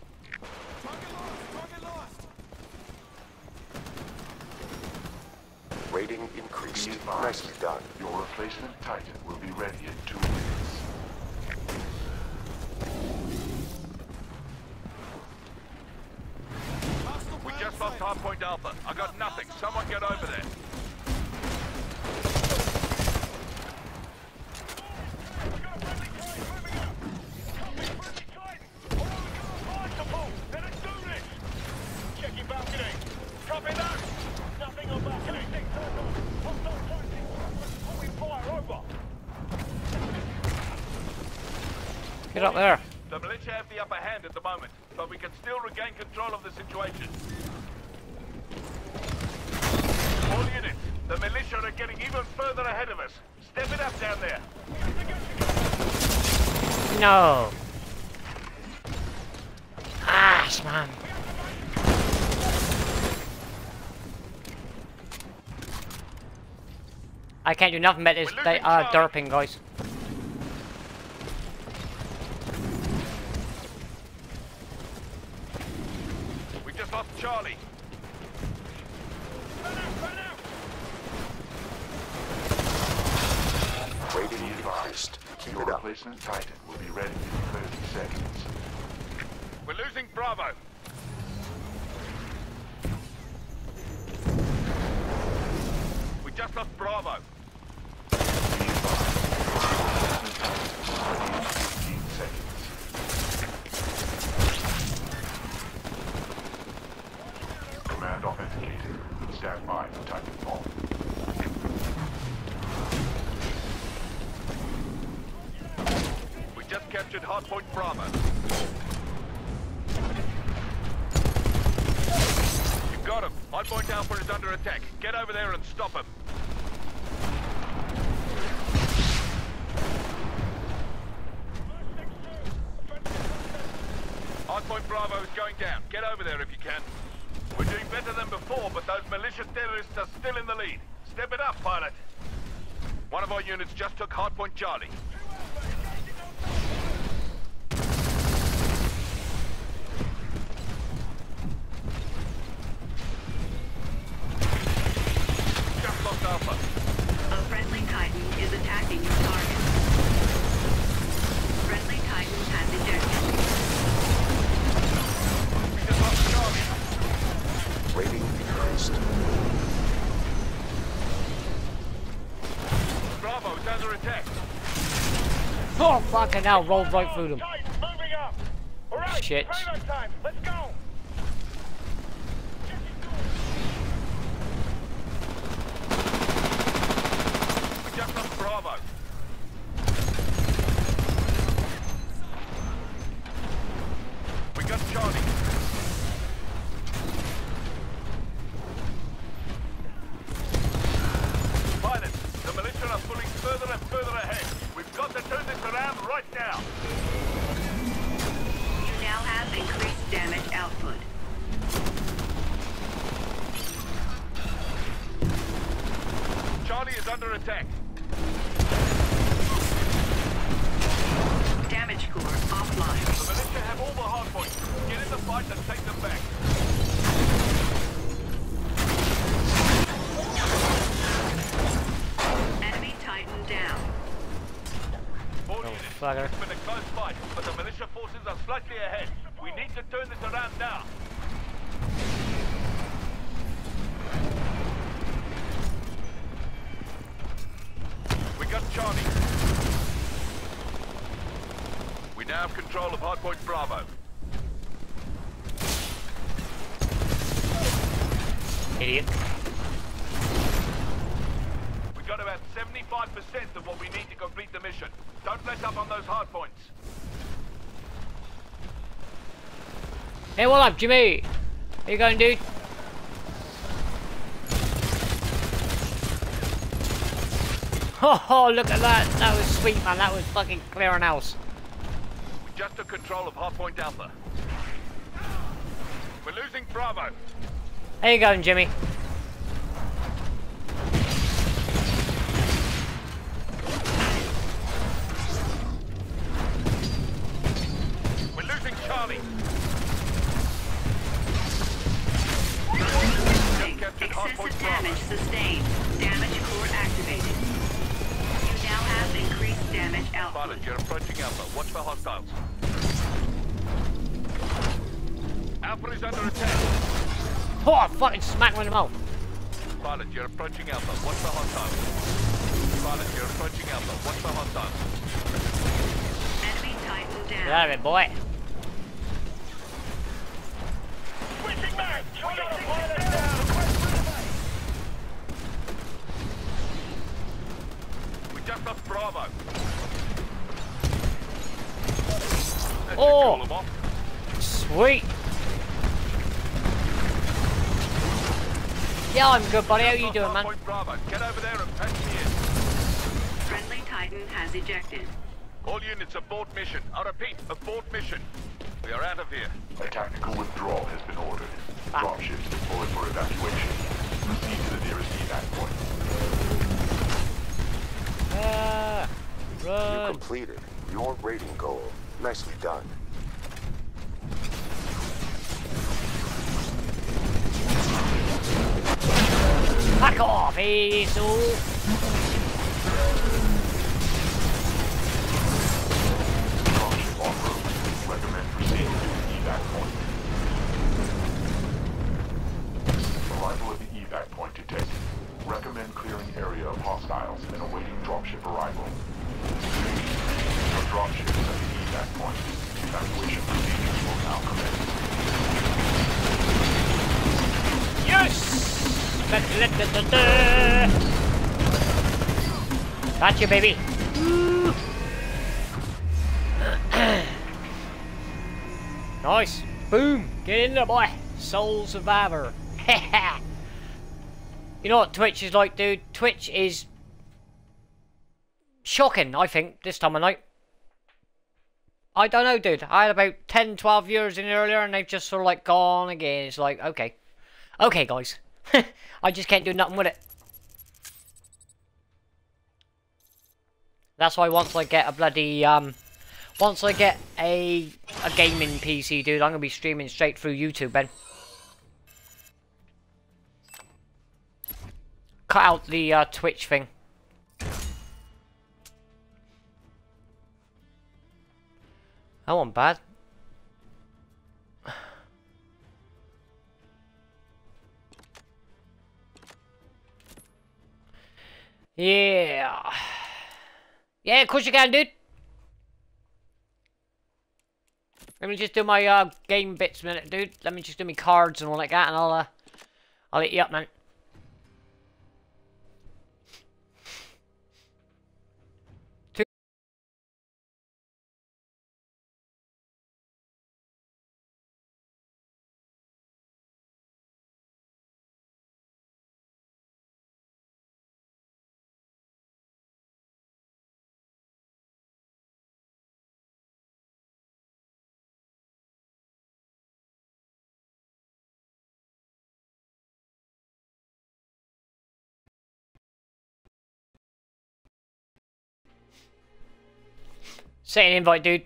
Rating increased. Be advised, Nicely done. your replacement Titan will be ready in two minutes. We just lost hardpoint Alpha. I got nothing. Someone get over there. Checking balcony. Copy that. Nothing on balcony. Fire over. Get up there. The militia have the upper hand at the moment, but we can still regain control of the situation. All units, the militia are getting even further ahead of us. Step it up down there. No. Ass, man. I can't do nothing but this they are derping, guys. We just lost Charlie. Rating increased. Keep Your it up. replacement Titan will be ready in thirty seconds. We're losing Bravo. We just lost Bravo. fifteen seconds. Command authenticated. Stand by for Titanfall. We just captured hardpoint Bravo. You got him. Hardpoint Alpha is under attack. Get over there and stop him. Hardpoint Bravo is going down. Get over there if you can. We're doing better than before, but those militia terrorists are still in the lead. Step it up, pilot. One of our units just took hardpoint Charlie. Titan is attacking your target. Friendly Titan has ejected. We just lost Charlie. Rating increased. Bravo is under attack. Oh, fucking hell, rolled right through them. Titan moving up. All right, Shit. payload time. Let's go. We just lost Bravo. We got Charlie. Pilot, the militia are pulling further and further ahead. We've got to turn this around right now. You now have increased damage output. Charlie is under attack. Damage core offline. The militia have all the hard points. Get in the fight and take them back. Enemy Titan down. All Oh, units, fucker. it's been a close fight, but the militia forces are slightly ahead. We need to turn this around now. We got Charlie. We now have control of Hardpoint Bravo. Idiot. We got about seventy-five percent of what we need to complete the mission. Don't let up on those hardpoints. Hey, what up, Jimmy? How you going, dude? Oh, look at that. That was sweet, man. That was fucking clearing house. We just took control of Hardpoint Alpha. We're losing Bravo. How you going, Jimmy? We're losing Charlie. Excessive damage sustained. Damage core activated. You now have increased damage output. Pilot, you're approaching Alpha. Watch for hostiles. Alpha is under attack. Oh, I fucking smacked one in the mouth. Pilot, you're approaching Alpha. Watch for hostiles. Pilot, you're approaching Alpha. Watch for hostiles. Enemy Titan down. Get out of it, boy. Switching back. We got a pilot down. We just lost Bravo. That should Oh. kill them off. Sweet. Yeah, I'm good, buddy. How you doing, man? Hardpoint Bravo. Get over there and patch me in. Friendly Titan has ejected. All units abort mission. I repeat, abort mission. We are out of here. A tactical withdrawal has been ordered. Ah. Dropships deployed for evacuation. Proceed to the nearest evac point. Ah, You run. completed your rating goal. Nicely done. Back off, asshole. Dropship en route. Recommend proceeding to the evac point. Arrival at the evac point detected. Recommend clearing area of hostiles and awaiting dropship arrival. Your dropship is at the evac point. Evacuation procedures will now commence. Yes! Da-da-da-da-da. Gotcha, baby. Nice. Boom. Get in there, boy. Soul Survivor. You know what Twitch is like, dude? Twitch is shocking, I think, this time of night. I don't know, dude. I had about ten, twelve viewers in earlier and they've just sort of like gone again. It's like, okay. Okay, guys. I just can't do nothing with it. That's why once I get a bloody, um... Once I get a, a gaming P C, dude, I'm going to be streaming straight through YouTube, Ben. Cut out the uh, Twitch thing. That wasn't bad. Yeah. Yeah, of course you can, dude. Let me just do my uh, game bits a minute, dude. Let me just do my cards and all like that, and I'll uh, I'll hit you up, man. Two. Set an invite, dude.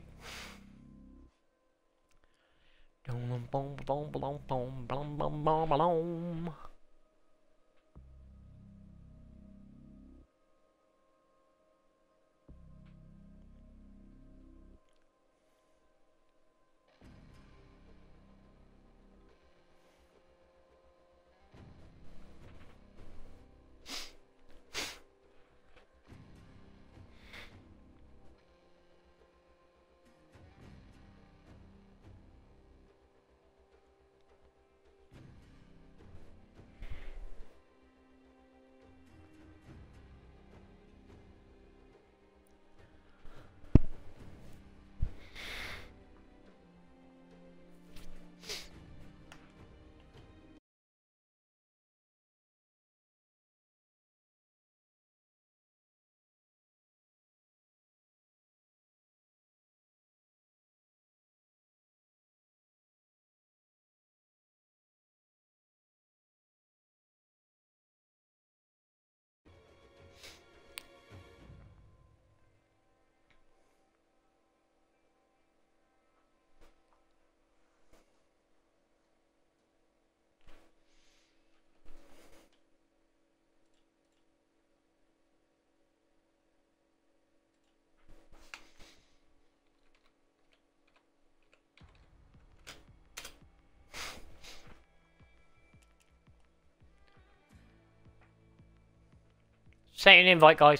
Set an invite, guys.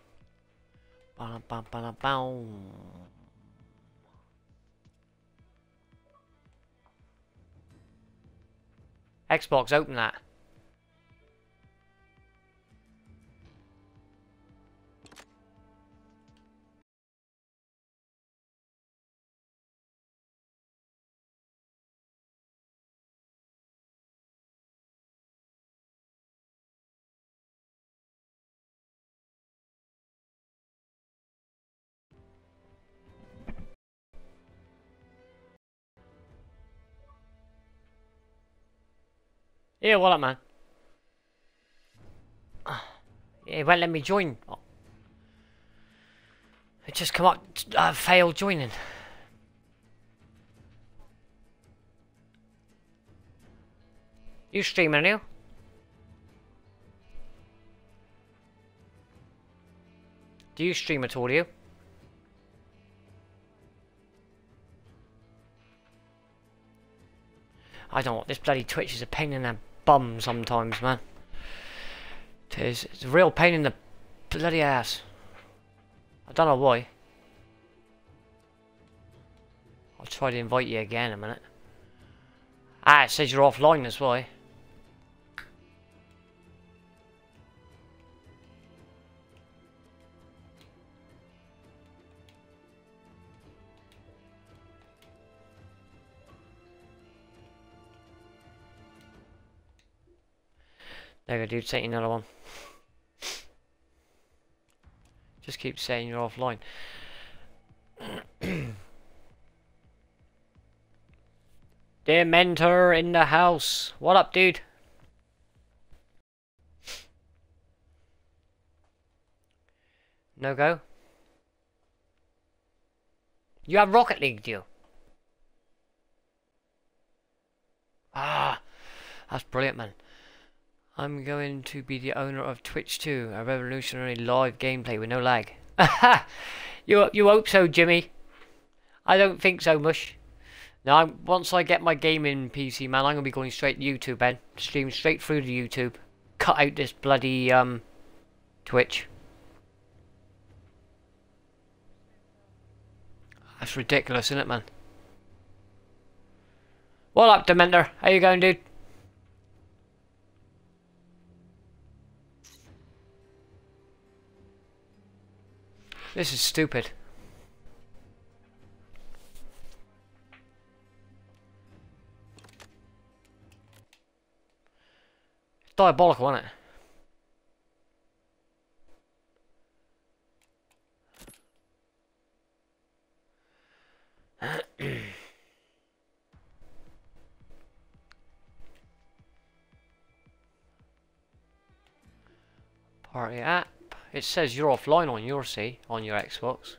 Xbox, open that. Yeah, what up, man? Yeah, it won't let me join. Oh. It just come up, uh, failed joining. You streaming, are you? Do you stream at all, do you? I don't know, this bloody Twitch is a pain in the bum sometimes, man. It is. It's a real pain in the bloody ass. I don't know why. I'll try to invite you again in a minute. Ah, it says you're offline, that's why. There you go, dude. Set another one. Just keep saying you're offline. Dear mentor in the house. What up, dude? No go? You have Rocket League, do you? Ah, that's brilliant, man. I'm going to be the owner of Twitch two, a revolutionary live gameplay with no lag. you you hope so, Jimmy. I don't think so, Mush. Now, I'm, once I get my gaming P C, man, I'm going to be going straight to YouTube, Ben. Stream straight through to YouTube. Cut out this bloody, um, Twitch. That's ridiculous, isn't it, man? What up, Dementor? How you going, dude? This is stupid. It's diabolical, isn't it? Party app. It says you're offline on your C, on your Xbox.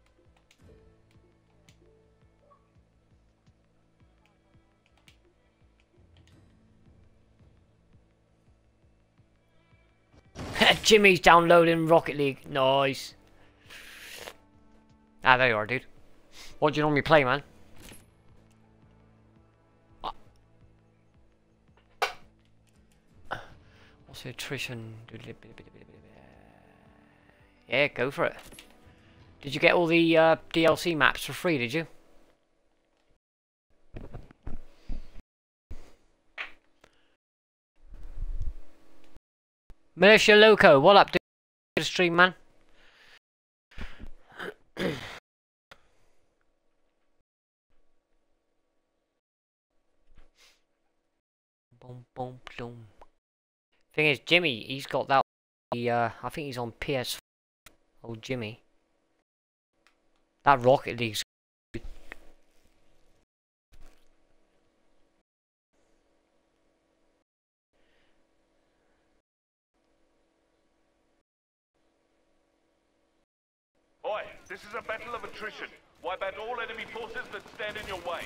Jimmy's downloading Rocket League. Nice. Ah, there you are, dude. What do you normally play, man? What's the attrition? Yeah, go for it. Did you get all the uh, D L C maps for free, did you? Militia Loco, what up, dude? Get a stream, man. Boom, boom, boom. Thing is, Jimmy, he's got that. He, uh, I think he's on P S four. Oh, Jimmy. That Rocket League's. Oi, this is a battle of attrition. Wipe out all enemy forces that stand in your way.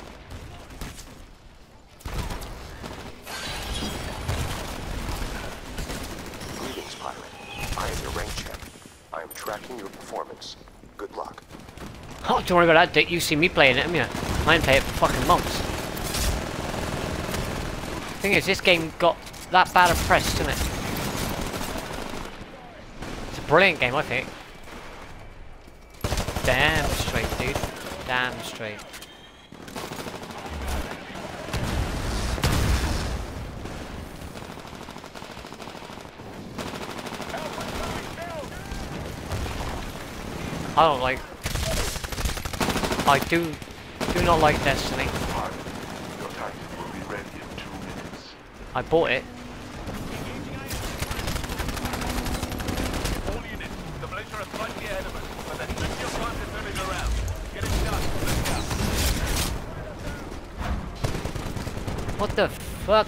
Greetings, pirate. I am your rank champ. I am tracking your performance. Good luck. Oh, don't worry about that, Dick. You see me playing it, haven't you? I ain't played it for fucking months. Thing is, this game got that bad a press, didn't it? It's a brilliant game, I think. Damn straight, dude. Damn straight. I don't like. I do do not like Destiny. Your Titan will be ready in two minutes. I bought it. All units, the militia are slightly ahead of us, but there's plenty of time to turn it around. Get it done. Let's go. What the fuck?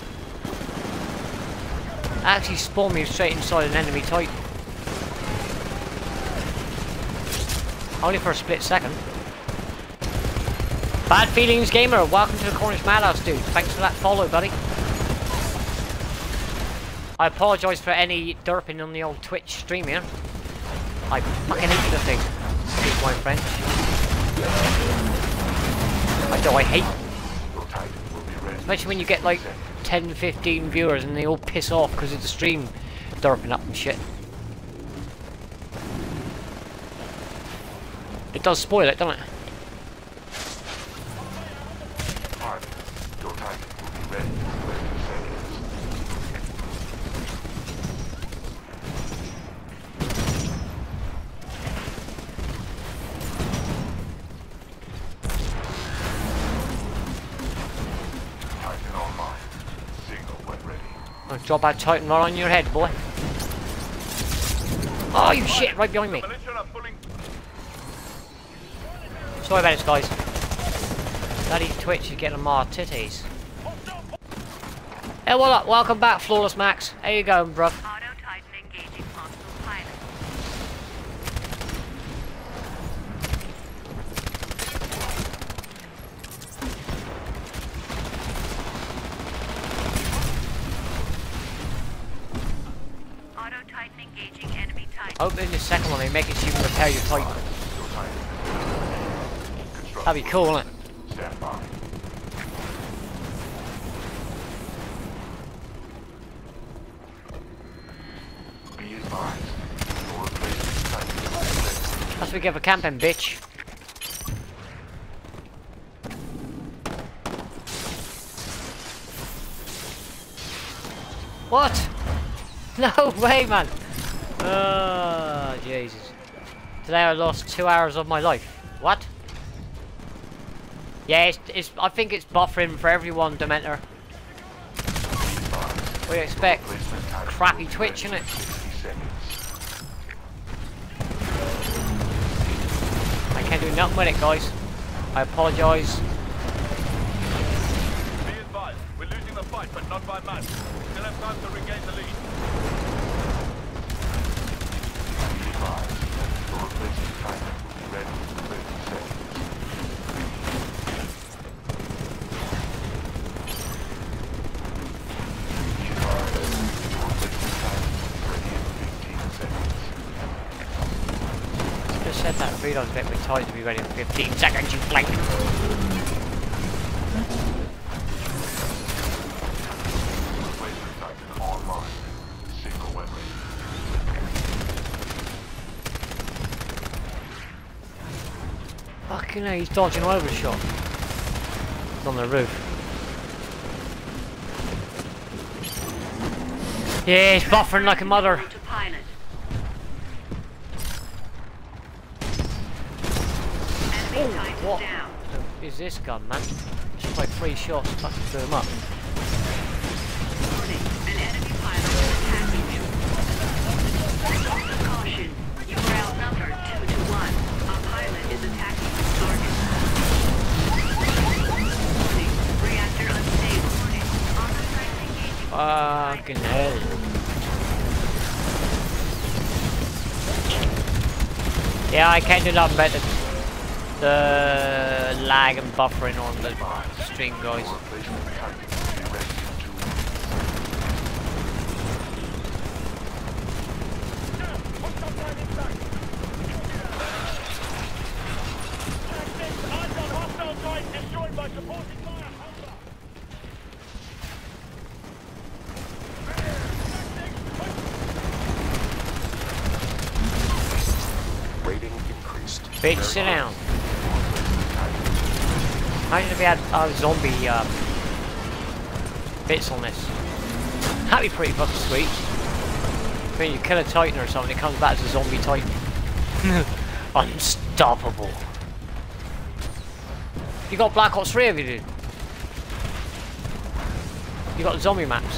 Actually spawned me straight inside an enemy Titan. Only for a split second. Bad Feelings Gamer, welcome to the Cornish Madhouse, dude. Thanks for that follow, buddy. I apologise for any derping on the old Twitch stream here. I fucking hate the thing. Excuse my French. I do, I hate. Especially when you get like ten, fifteen viewers and they all piss off because of the stream derping up and shit. It does spoil it, doesn't it? Your Titan will be ready in thirty seconds. Titan online. Signal when ready. I'll drop that Titan right on your head, boy. Oh, you shit, right behind me. The militia are pulling. Sorry about this, guys. Bloody Twitch is getting more titties. Hey, what up? Welcome back, Flawless Max. How you going, bruv? Auto Titan engaging hostile pilot. Auto Titan engaging enemy Titan. Hope in the second one they make it so you can repair your Titan. Your Titan. That'd be cool, wouldn't it? Stand by. Be advised. Your replacement type is That's what we get for camping, bitch. What? No way, man. Oh, Jesus. Today I lost two hours of my life. What? Yeah, it's, it's, I think it's buffering for everyone, Dementor. What do you expect? Crappy Twitch, innit? I can't do nothing with it, guys. I apologise. Be advised, we're losing the fight, but not by much. Still have time to regain the lead. Be advised. Your replacement timer will be ready in thirty seconds. Just said that read on a bit with time to be ready in fifteen seconds, you blank. Replacement timer online. Single weapon. Fucking hell, he's dodging all over the shot. He's on the roof. Yeah, he's buffering like a mother. To pilot. Enemy Titan What down. is this gun, man? Just like three shots, fucking blew him up. Warning, an enemy pilot is attacking you. Caution, you are outnumbered two to one. A pilot is attacking the target. Warning, reactor unstable. On the site engaging. Fucking hell. Yeah, I can't do nothing about the, the lag and buffering on the stream, guys. Your replacement timer will be ready in two minutes. I've got hostile droids destroyed by supporting fire. Rating increased. Bitch, sit down. Imagine if we had uh, zombie um, bits on this. That'd be pretty fucking sweet. When you kill a Titan or something, it comes back as a zombie Titan. Unstoppable. You got Black Ops three, have you, dude? You got zombie maps.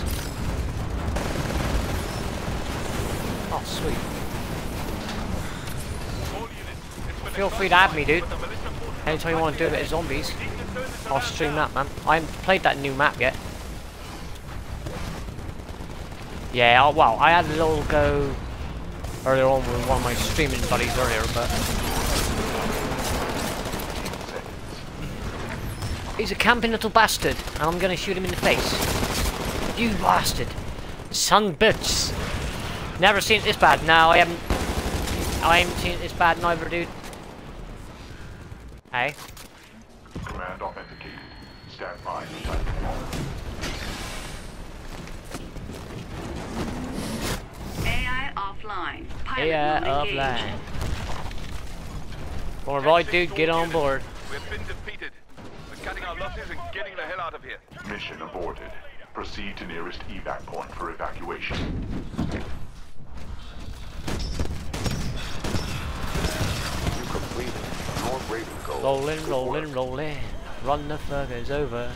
Oh, sweet. Feel free to add me, dude. Anytime you want to do a bit of zombies, I'll stream that, man. I haven't played that new map yet. Yeah, I, well, I had a little go earlier on with one of my streaming buddies earlier, but he's a camping little bastard, and I'm gonna shoot him in the face. You bastard, son bitch. Never seen it this bad. No, I haven't. I haven't seen it this bad neither, dude. Hey. Command authenticated. Stand by for Titan one. A I offline. Pilot Yeah, mode engaged. offline. Alright, dude, get on board. We've been defeated. We're cutting our losses and getting the hell out of here. Mission aborted. Proceed to nearest evac point for evacuation. You completed your rating goal. Rolling, Good rolling, work. rolling. Run the fuckers over.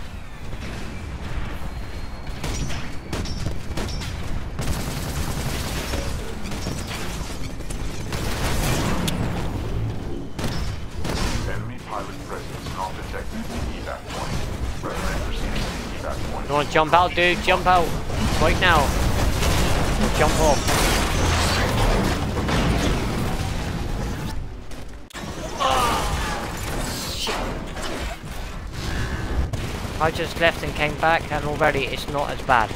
Enemy pilot presence not detected at the evac point. Recommend proceeding to the evac point. You wanna jump out, dude? Jump out. Right now. Or jump off. I just left and came back, and already it's not as bad.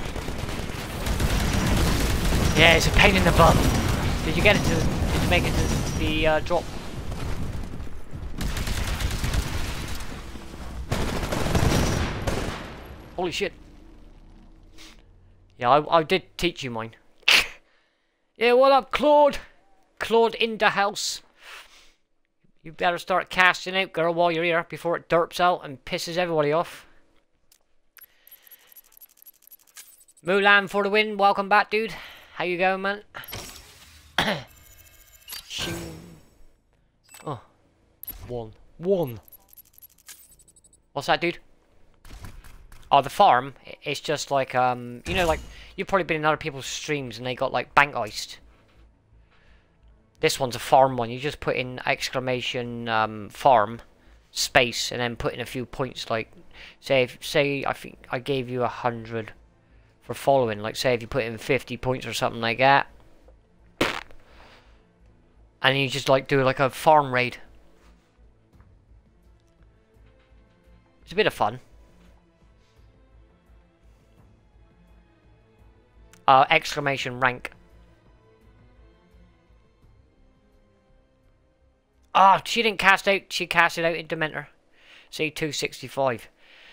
Yeah, it's a pain in the butt. Did you get it to? Did you make it to the uh, drop? Holy shit. Yeah, I, I did teach you mine. Yeah, what up, Claude? Claude in the house. You better start casting out, girl, while you're here, before it derps out and pisses everybody off. Mulan for the win. Welcome back, dude. How you going, man? Shing. Oh. One. One. What's that, dude? Oh, the farm. It's just like, um... you know, like... You've probably been in other people's streams and they got, like, bank iced. This one's a farm one. You just put in exclamation, um, farm, space, and then put in a few points, like... Say, if, say, I think I gave you a hundred... for following, like say if you put in fifty points or something like that, and you just like do like a farm raid. It's a bit of fun. Uh, exclamation rank. Ah, oh, she didn't cast out, she cast it out in Dementor. See, two sixty-five.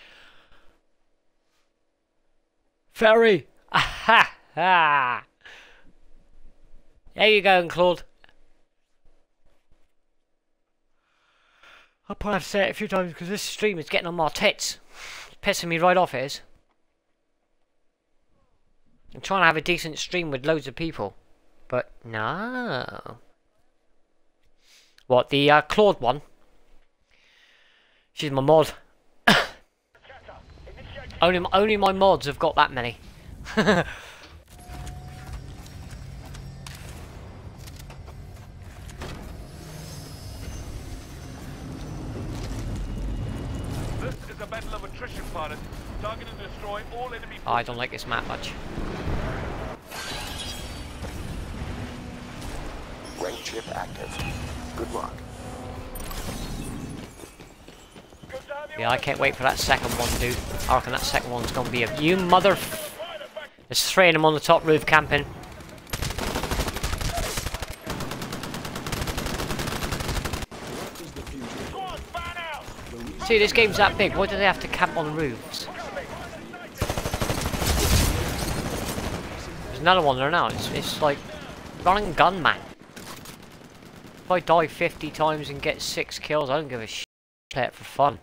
Ferry! Aha! Ha! There you go, Claude. I'll probably have to say it a few times because this stream is getting on my tits. It's pissing me right off, it is. I'm trying to have a decent stream with loads of people. But, no. What, the uh, Claude one? She's my mod. Only, only my mods have got that many. This is a battle of attrition, pilot. Target and destroy all enemy. Oh, I don't like this map much. Rank chip active. Good luck. Yeah, I can't wait for that second one, dude. I reckon that second one's gonna be a... You mother... There's three of them on the top roof camping. See, this game's that big. Why do they have to camp on roofs? There's another one there now. It's, it's like... running gun, man. If I die fifty times and get six kills, I don't give a shit. Play it for fun.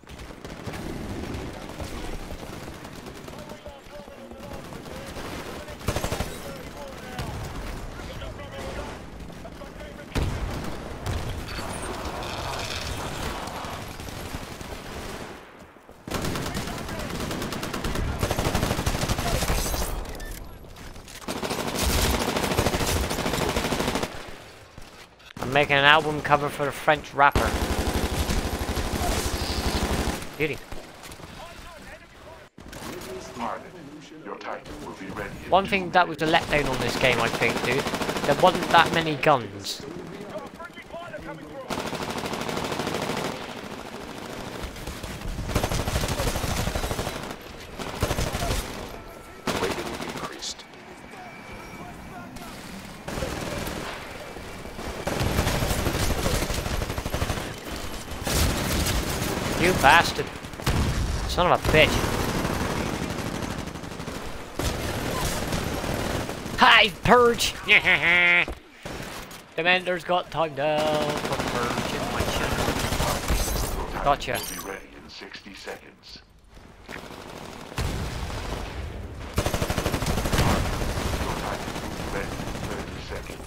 I'm making an album cover for a French rapper. Beauty. One thing that was a letdown on this game, I think, dude, there wasn't that many guns. Rating increased. You bastard. Son of a bitch. Hi, Purge! Dementor's got time down for purging my shit. Gotcha. Will be ready in sixty seconds. Ready in thirty seconds.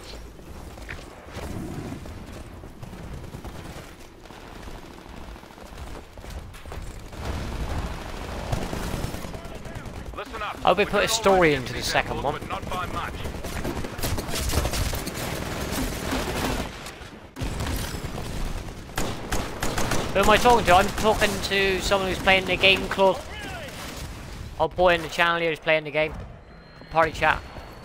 Listen up. I hope they put a story into the second one. But not by much. Who am I talking to? I'm talking to someone who's playing the game, Claude. Old boy in the channel here is playing the game. Party chat.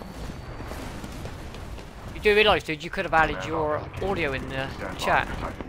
You do realise, dude, you could have added your audio in the chat.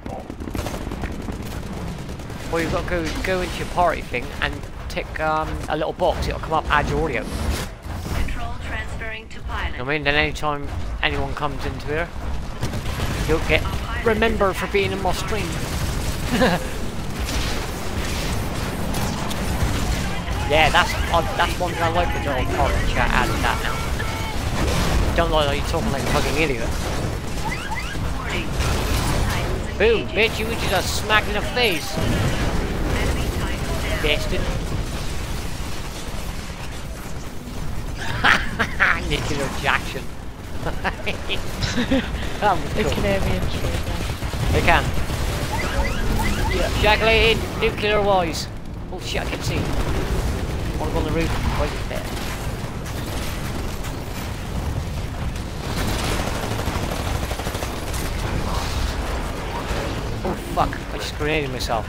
Or you've got to go, go into your party thing and tick um, a little box, it'll come up, add your audio. Control transferring to pilot. I mean, then anytime anyone comes into here, you'll get remember for being in my stream. Yeah, that's uh, that's one thing I like with the old part of chat adding that now. Don't like that you're talking like a fucking idiot. Warning. Titans Boom, engaging. bitch, you just got smacked in the face. Enemy Titan down. Bastard. Nuclear Jackson. That was They cool. can hear me in straight now. They can. Ejaculated nuclear wise. Oh shit, I can see. Wanna go on the roof? Why is it there? Oh fuck, I just grenaded myself.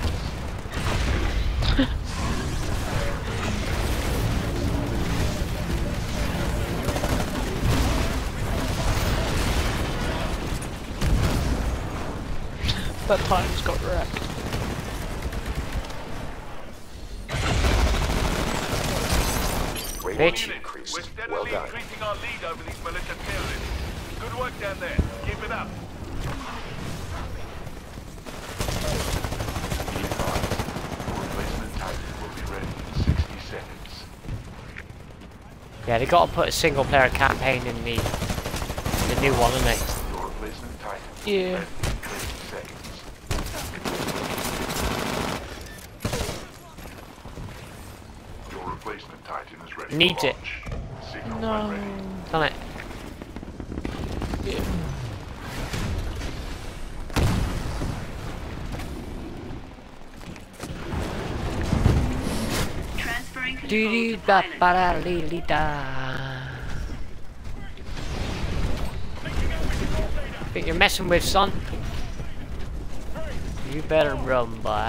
That Titan's got wrecked. Rating Bitch. increased. We're steadily Well done. increasing our lead over these militia terrorists. Good work down there. Keep it up. Be advised, your replacement Titan will be ready in sixty seconds. Yeah, they gotta put a single player campaign in the the new one, haven't they? Your replacement Titan will be Yeah. ready in twenty seconds. Your replacement Titan is ready Needs for it. launch. Signal No. when ready. Done it. Yeah. Transferring Do control do to da pilot. ba da li li da. Think you're messing with, son? You better run, boy.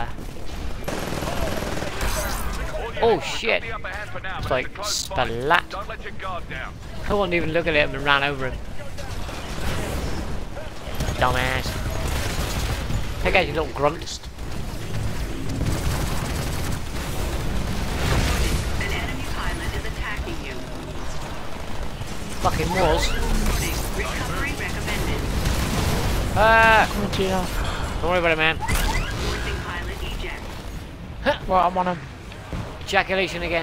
Oh shit! Got the upper hand for now, It's but like a close fight. splat. Don't let your guard down. I wasn't even looking at him and ran over him. Dumbass. Take out you little grunt. An enemy pilot is attacking you. Fucking was. Warning. Recovery recommended. Ah! Coming to you now. Don't worry about it, man. Forcing pilot eject. Right, I'm on him. Ejaculation again.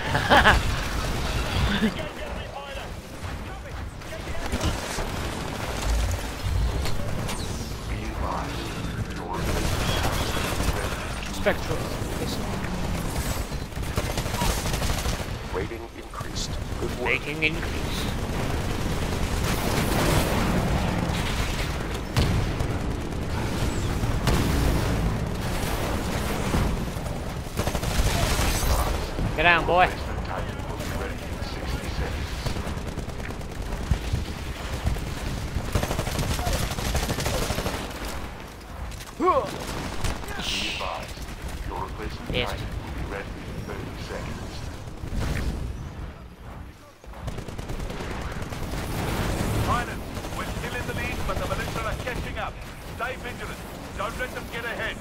Be advised, your replacement Spectral. Rating increased. Good work. Making increase. Get down, boy. replacement Titan will be ready in sixty seconds. Be advised, your replacement Yes. Titan will be ready in thirty seconds. Pilots, we're still in the lead, but the militia are catching up. Stay vigilant. Don't let them get ahead.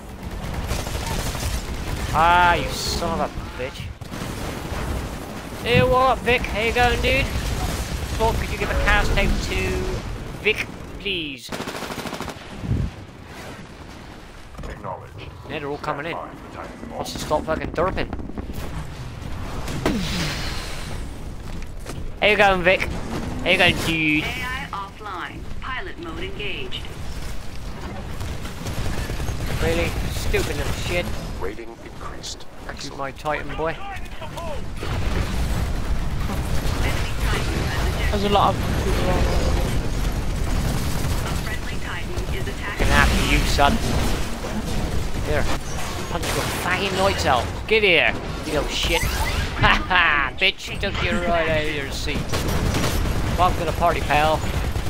Ah, you son of a bitch. Hey, what up, Vic? How you going, dude? Thought, could you give a cast tape to Vic, please? Acknowledged. Yeah, they're all coming in. Stand by for Titan Wants to launch. stop fucking derping. How you going, Vic? How you going, dude? A I offline. Pilot mode engaged. Really? Stupid little shit. Rating increased. Shoot Excellent. my Titan boy. Enemy Titan has ejected. There's a lot of people around. A friendly Titan is attacking. Gonna have to you, son. Here. Punch your fucking lights out. Get here, you little shit. Ha ha, bitch. You took your right out of your seat. Welcome to the party, pal.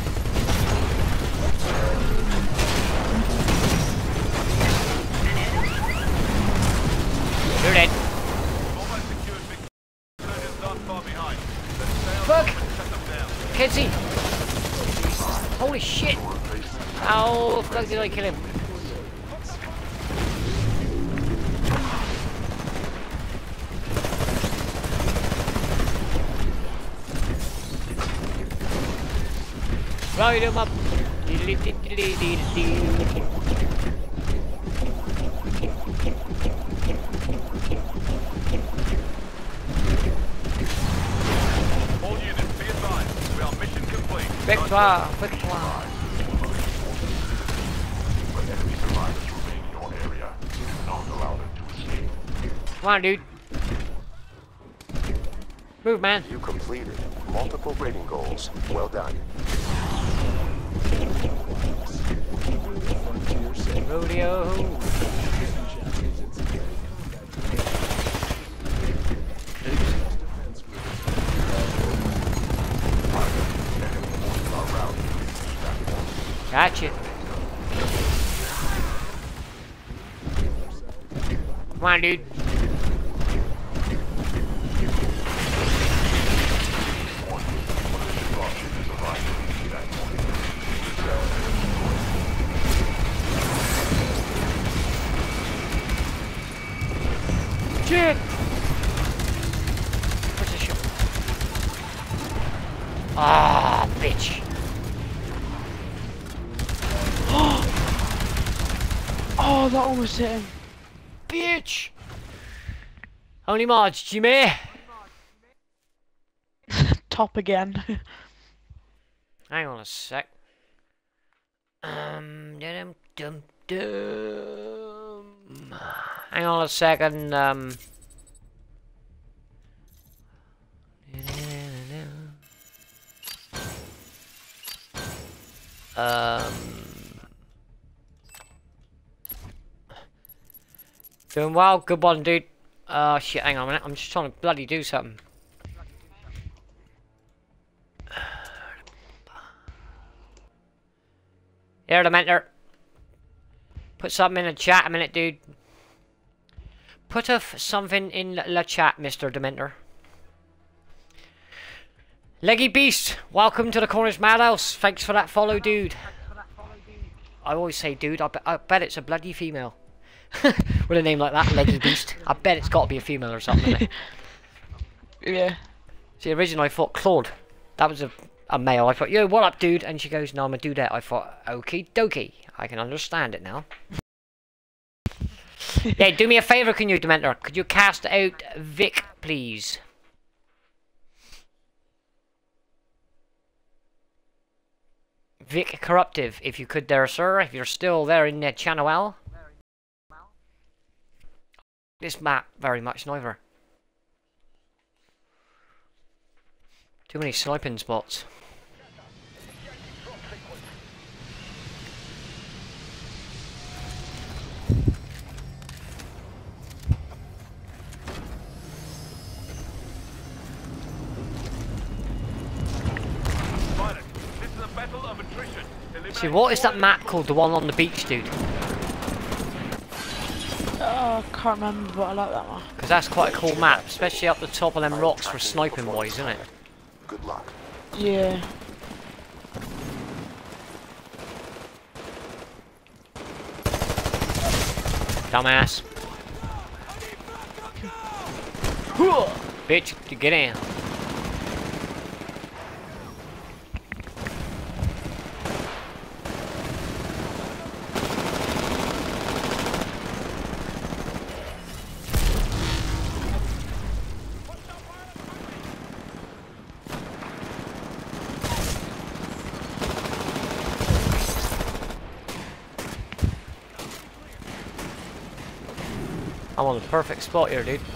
You're dead. Almost secured Vic. Surgeons aren't far behind. Let's stay on Fuck. top and shut them down. Kenzie! Holy shit! Your replacement Titan How the fuck did I kill him? Right him up. Victoire! Victoire! But enemy survivors remain in your area. Do not allow them to escape. Come on, dude. Move, man. You completed multiple rating goals. Well done. Rodeo. Gotcha. Come on, dude. Shit! Where's the ship? Ah, bitch. Oh, that almost hit him. Bitch! Only mods, Jimmy! Top again. Hang on a sec. Um, dum dum dum. Hang on a second. Um. Um. Doing well, good one, dude. Uh, shit. Hang on a minute. I'm just trying to bloody do something. Here, Dementor. Put something in the chat a minute, dude. Put a f something in the chat, Mister Dementor. Leggy Beast, welcome to the Cornish Madhouse. Thanks for that follow, dude. I always say dude, I, be I bet it's a bloody female. With a name like that, Leggy Beast. I bet it's got to be a female or something. Yeah. See, originally I thought Claude. That was a, a male. I thought, yo, what up, dude? And she goes, no, I'm a dudette. I thought, okie dokie. I can understand it now. Yeah, do me a favour, can you, Dementor? Could you cast out Vic, please? Vic Corruptive, if you could there, sir. If you're still there in the channel. This map very much neither. Too many sniping spots. See, what is that map called? The one on the beach, dude? Oh, I can't remember, but I like that one. Because that's quite a cool map, especially up the top of them rocks for sniping boys, isn't it? Good luck. Yeah. Dumbass. Bitch, to get in. I'm on the perfect spot here, dude.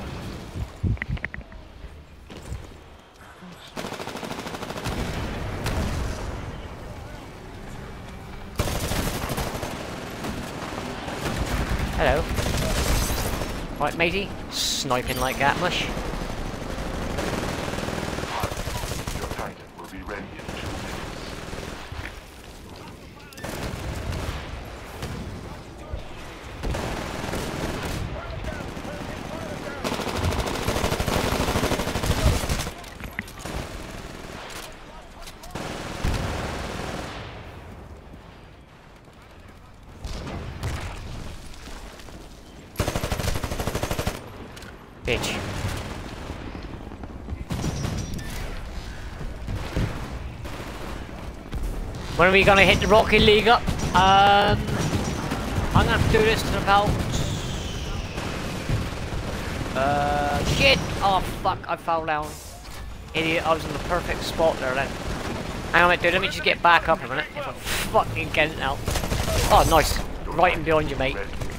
Hello. Right, matey. Sniping like that mush. Your Titan will be ready in two minutes. Bitch. When are we gonna hit the Rocket League up? Um, I'm gonna have to do this in about. Uh, shit! Oh fuck! I fell down. Idiot! I was in the perfect spot there then. Hang on a minute, dude, let me just get back up a minute. If I'm fucking getting out. Oh, nice. Right in behind you, mate.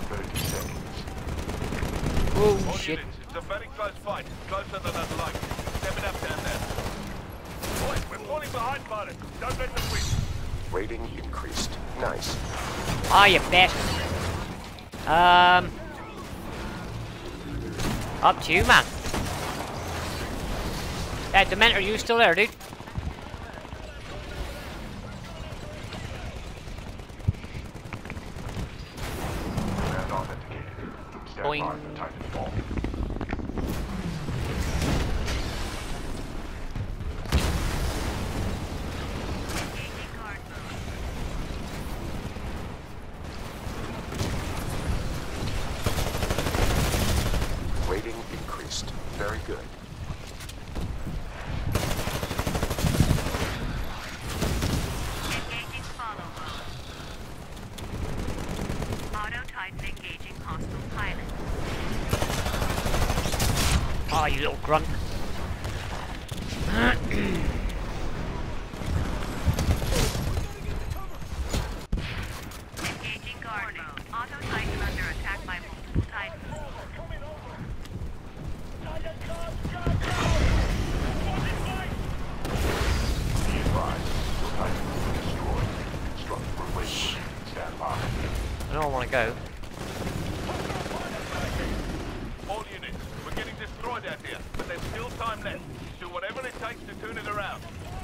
Oh, All shit. units, it's a very close fight. Closer than I'd like. Step it up down there. Boys, we're falling behind, pilot. Don't let them win. Rating increased. Nice. Ah, you bastard. Um... Up to you, man. Yeah, Dementor, you still there, dude? Command authenticated. Stand Boing. by for Titanfall. Rating increased. Very good. Engaging follow mode. Auto Titan engaging hostile pilot. Ah, you little grunt. Engaging guard mode. Auto Titan under attack by multiple Titans. Be advised, your Titan will be destroyed. Construct replacement. Stand by. I don't want to go. All units, we're getting destroyed out here, but there's still time left. Do whatever it takes to turn it around.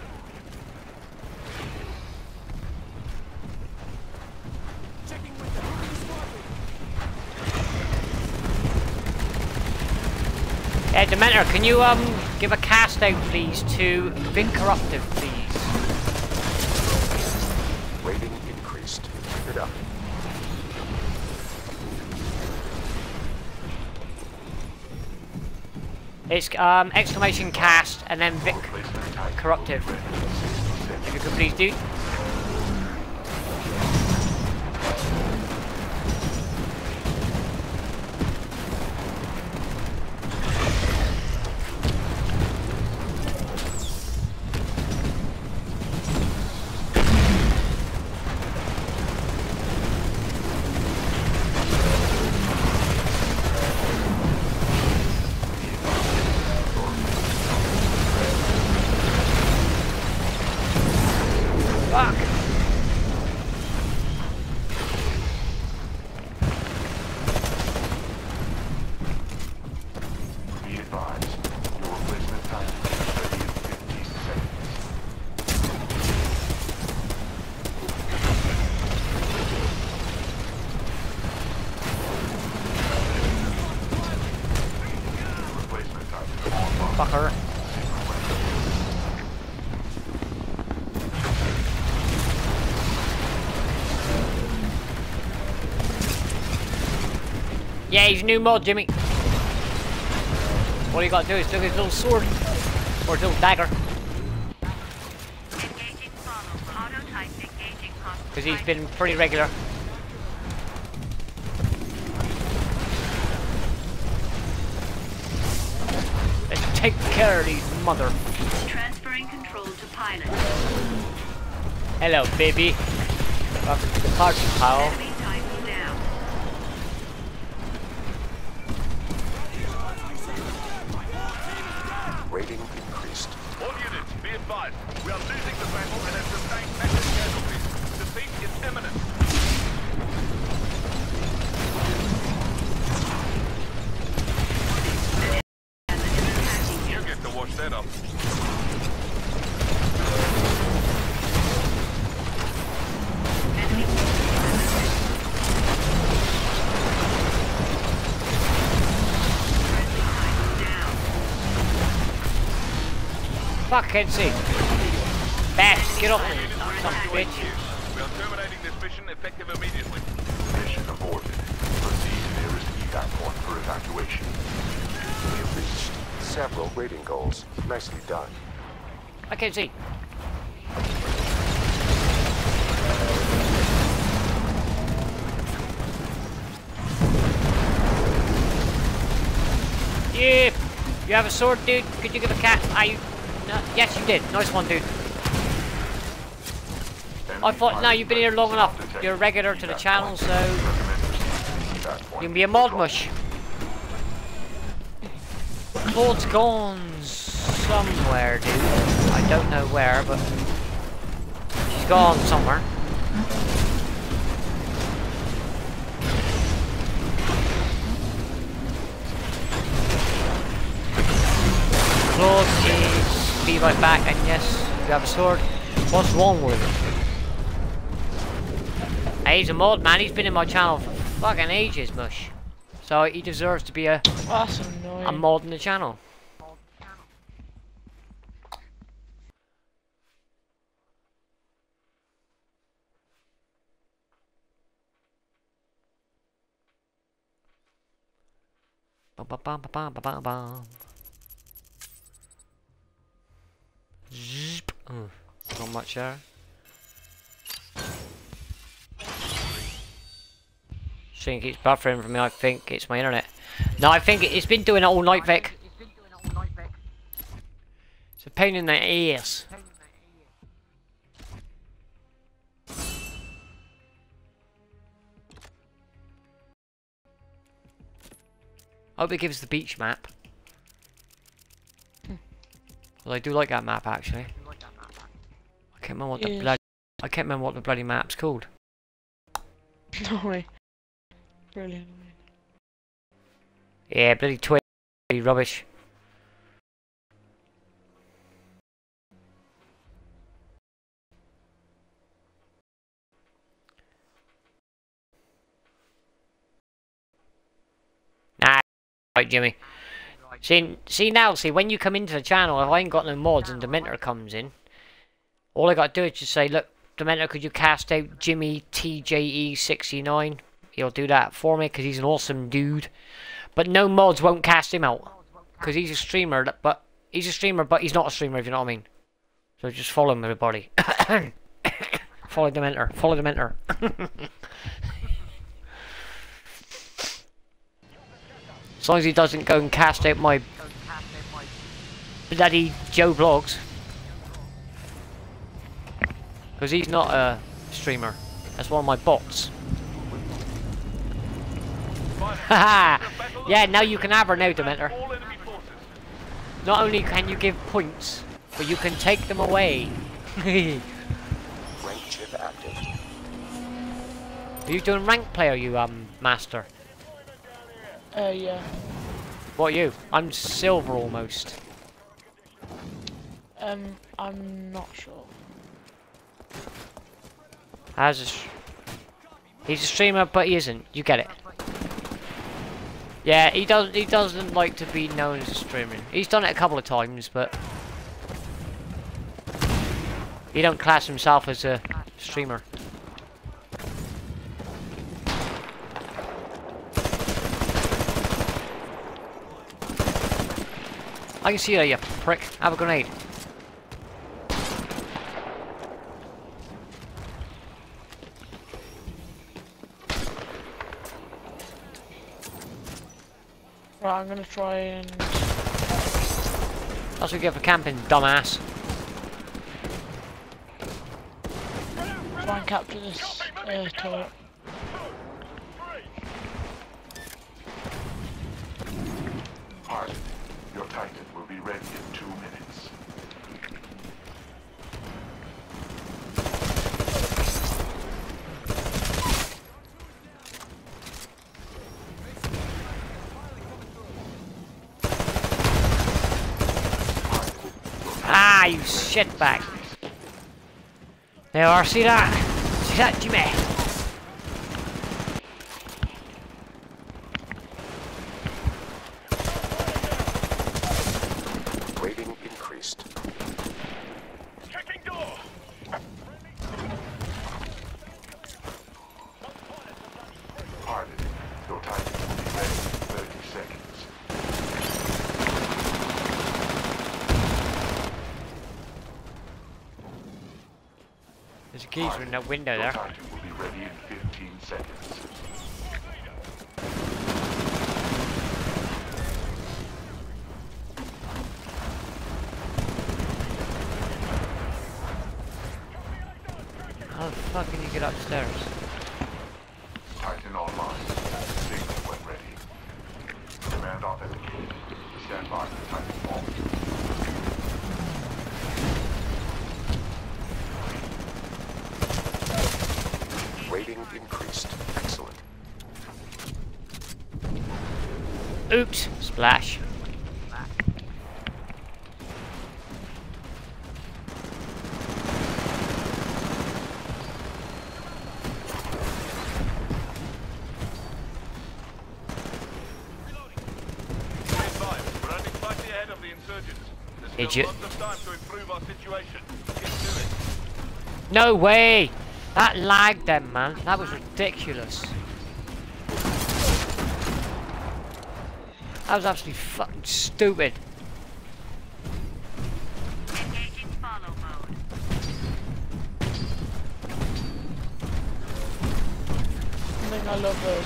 Yeah, Dementor, can you um give a cast out, please, to Vincorruptive, please? Rating increased. Keep it up. It's um exclamation cast and then Vic Replacement Titan. Corruptive. If you could please do. Fuck! Be advised, your replacement Titan is ready in fifty seconds. Replacement Titan online. Fucker. Yeah, he's a new mod, Jimmy. All you gotta do is look at his little sword. Or his little dagger. Engaging follow. Auto Titan engaging hostile Because he's Titan. been pretty regular. Let's take care of these mother... Transferring control to pilot. Hello, baby. Welcome to the party, pal. Enemy Titan down. Rating increased. All units, be advised. We are losing the battle and have sustained massive casualties. Defeat is imminent. You get to wash that up. Fucking see. Bash, get off me, son of a bitch. We are terminating this mission effective immediately. Mission aborted. Proceed to nearest evac point for evacuation. We have reached several rating goals. Nicely done. I can see. Yeah, you have a sword, dude? Could you give a cat? I, no, yes, you did. Nice one, dude. I thought, no, you've been here long enough. You're a regular to the channel, so you can be a mod mush. Claude's gone somewhere, dude. I don't know where, but she's gone somewhere. Claude is be right back, and yes, you have a sword. What's wrong with him? Hey, he's a mod, man. He's been in my channel for fucking ages, mush. So he deserves to be a, That's annoying. a mod in the channel. Bum, bum, bum, bum, bum, bum, bum. Zip. Mm, not much there. I think it's buffering for me. I think it's my internet. No, I think it's been doing it all night, Vic. It's a pain in the ears. I hope it gives the beach map. Well, I do like that map actually. I can't remember what the Yes. bloody I can't remember what the bloody map's called. No way. Brilliant. Yeah, bloody twig rubbish. Nah, right, Jimmy. See, see now, see when you come into the channel, if I ain't got no mods and Dementor comes in, all I got to do is just say, look, Dementor, could you cast out Jimmy T J E sixty-nine? He'll do that for me because he's an awesome dude. But no mods won't cast him out because he's a streamer. But he's a streamer, but he's not a streamer, if you know what I mean. So just follow him, everybody. Follow Dementor. Follow Dementor. As long as he doesn't go and cast out my bloody Joe Vlogs. Because he's not a streamer. That's one of my bots. Haha! Yeah, now you can have her now, Dementor. Not only can you give points, but you can take them away. Rank chip active. Are you doing rank play, are you, um, master? Uh, yeah. What are you? I'm silver almost. Um, I'm not sure. How's this? He's a streamer, but he isn't. You get it. Yeah, he doesn't. He doesn't like to be known as a streamer. He's done it a couple of times, but he don't class himself as a streamer. I can see you, you prick. Have a grenade. Right, I'm gonna try and... That's what you get for camping, dumbass. try and capture this uh, turret. Hard. Your Titan will be ready in two minutes. Ah, you shitbag. There you are, see that? See that, Jimmy? Rating increased. Checking door. Harded. Your Titan will be ready in thirty seconds. There's a geezer in that window Your there. Titan will be ready in fifteen seconds. How the How can you get upstairs? Titan online. Signal when ready. Command authenticated. Stand by for Titanfall. Rating increased. Excellent. Oops! Splash. Idiot. No way! That lagged them, man. That was ridiculous. That was absolutely fucking stupid. Engaging follow mode. One thing I love though is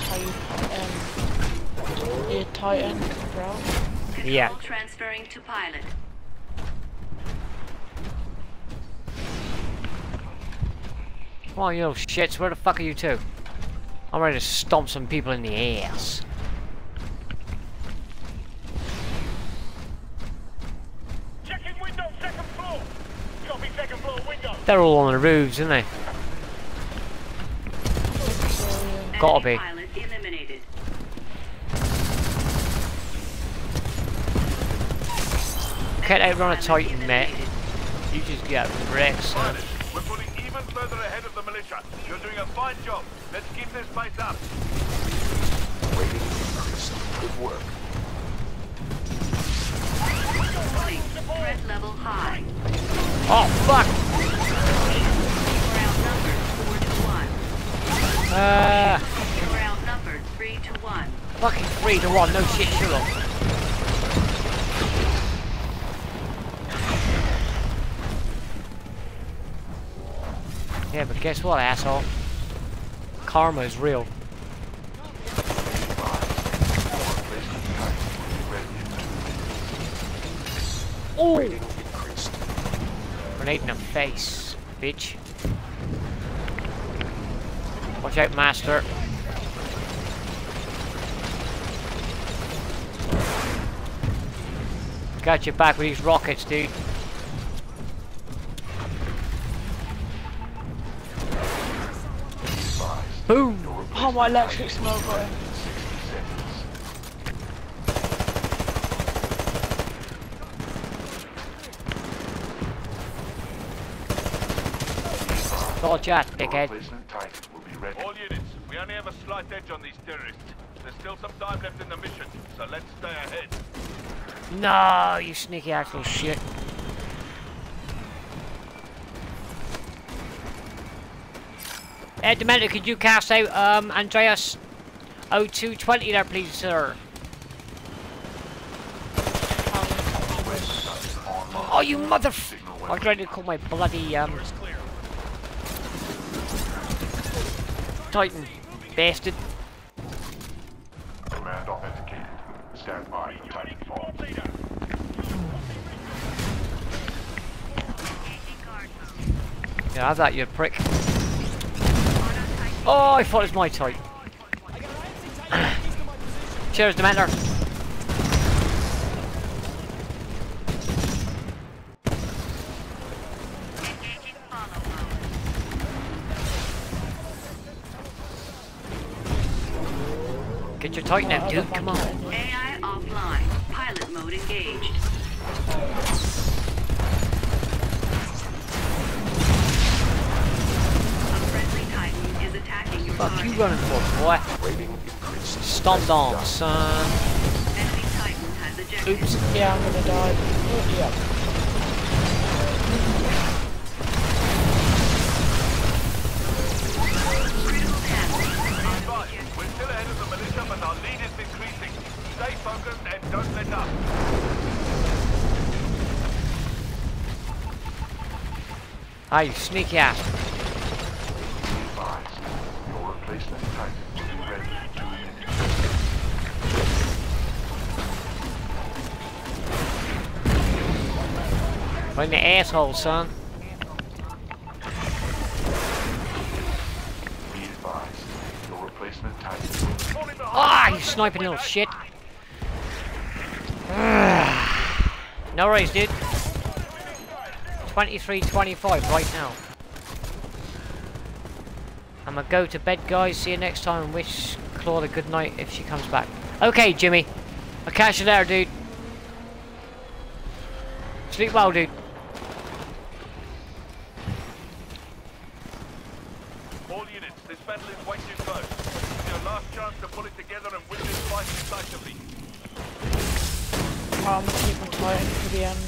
how you um your Titan can ground. Control Yeah. transferring to pilot. Come on, you little shits. Where the fuck are you two? I'm ready to stomp some people in the ass. Checking window, second floor. Copy second floor window. They're all on the roofs, aren't they? Gotta Enemy be. pilot eliminated. Can't outrun a Titan, mate. You just get wrecked, son. Pilot, we're pulling even further ahead of the militia. You're doing a fine job. Let's keep this pace up. Rating increased. Good work. Warning, threat level high. Oh, fuck! You're outnumbered four to one. Uh, You're outnumbered three to one. fucking three to one. No shit, Sherlock. Yeah, but guess what, asshole? Karma is real. Oh! Rating increased. Grenade in the face, bitch. Watch out, master. Got your back with these rockets, dude. Boom! Oh, my electric smoke got him. Dodge that, dickhead. Replacement Titan will be ready. All units, we only have a slight edge on these terrorists. There's still some time left in the mission, so let's stay ahead. No, you sneaky actual shit. Ed Dementor, could you cast out um, Andreas oh two twenty there, please, sir? Oh, you mother... I was ready to call my bloody um, Titan bastard. Command authenticated. Stand by for Titanfall. Yeah, have that, you prick. Oh, I thought it was my Titan. Cheers, Dementor. Engaging follow mode. Get your Titan out, dude. Come on. A I offline. Pilot mode engaged. A friendly Titan is attacking your Fuck target. you running for, boy? Rating increased. Stomped on, son. Enemy Titan has ejected. Oops. Yeah, I'm gonna die. Oh, yeah. Critical damage. Right, we're still ahead of the militia, but our lead is increasing. Stay focused and don't let up. Ah, you sneaky ass. Advised. Your replacement Titan will be ready in two minutes. Right in the asshole, son. sniping, little shit. No worries, dude. twenty-three twenty-five right now. I'm gonna go to bed, guys. See you next time, and wish Claude a good night if she comes back. Okay, Jimmy. I'll catch you there, dude. Sleep well, dude. All units, this battle is way too close. It's your last chance to pull it together and win this fight decisively. I'm keeping tight for the end.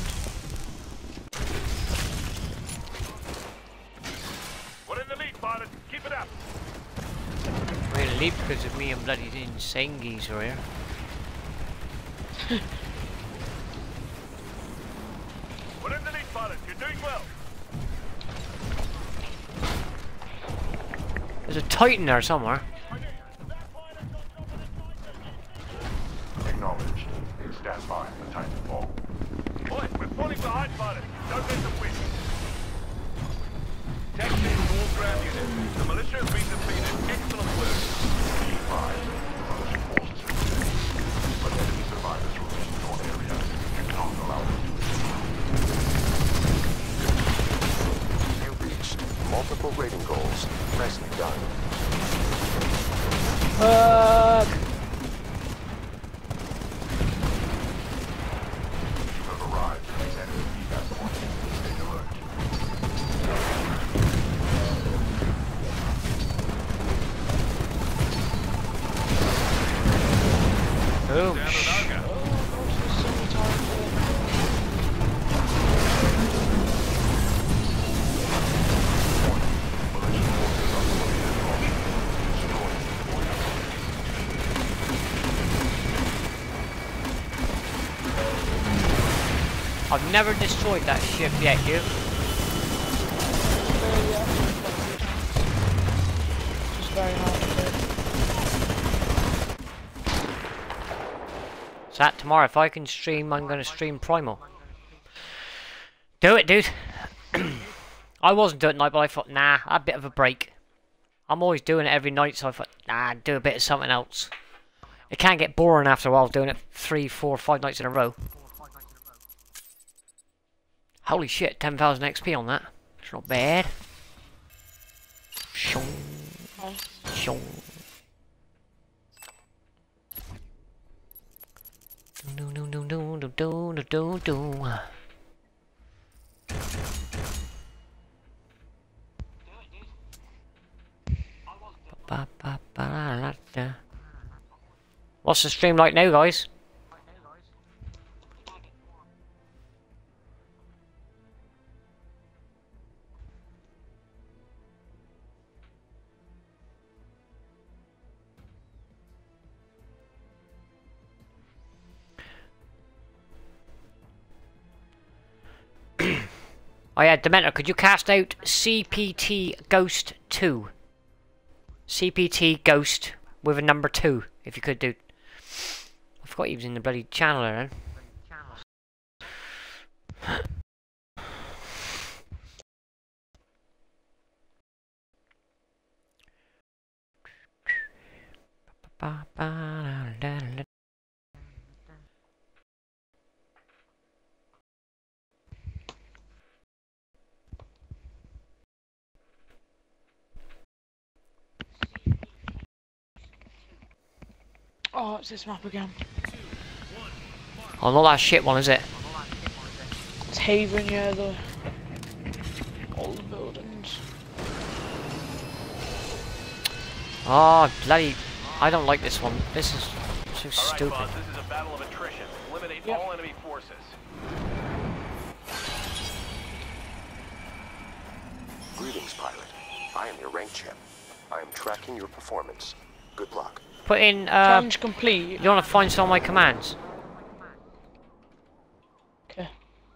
We're in the lead, pilot. Keep it up. We're in the lead because of me and bloody insane geezer here. We're in the lead, pilot. You're doing well. There's a Titan there somewhere. Acknowledged. Stand by for Titanfall. Boys, we're falling behind, pilot. Don't let them win. Tech team to all ground units. The militia has been defeated. Excellent work. Be advised, the militia forces have been defeated, but enemy survivors remain in your area. You cannot allow them to escape. You reached multiple rating goals. Nicely done. Fuck! Boom. I've never destroyed that ship yet, you. Just very hard to do. So that tomorrow, if I can stream, I'm going to stream Primal. Do it, dude. I wasn't doing it tonight, but I thought, nah, I had a bit of a break. I'm always doing it every night, so I thought, nah, do a bit of something else. It can get boring after a while doing it three, four, five nights in a row. Holy shit, ten thousand X P on that. It's not bad. Shong. Shong. Do do do do do do do do do. Ba ba ba la da. What's the stream like now, guys? Oh yeah, Dementor, could you cast out C P T Ghost two? C P T Ghost with a number two, if you could, dude. I forgot he was in the bloody channel there then. Ba ba la la la. Oh, it's this map again. Oh, not that shit one, is it? It's Haven, yeah, the all the buildings. Oh, bloody! I don't like this one. This is so stupid. All right, boss, this is a battle of attrition. Eliminate Yep. all enemy forces. Greetings, pilot. I am your rank champ. I am tracking your performance. Good luck. Put in. Uh, Challenge complete. you want to find some of my commands? Okay.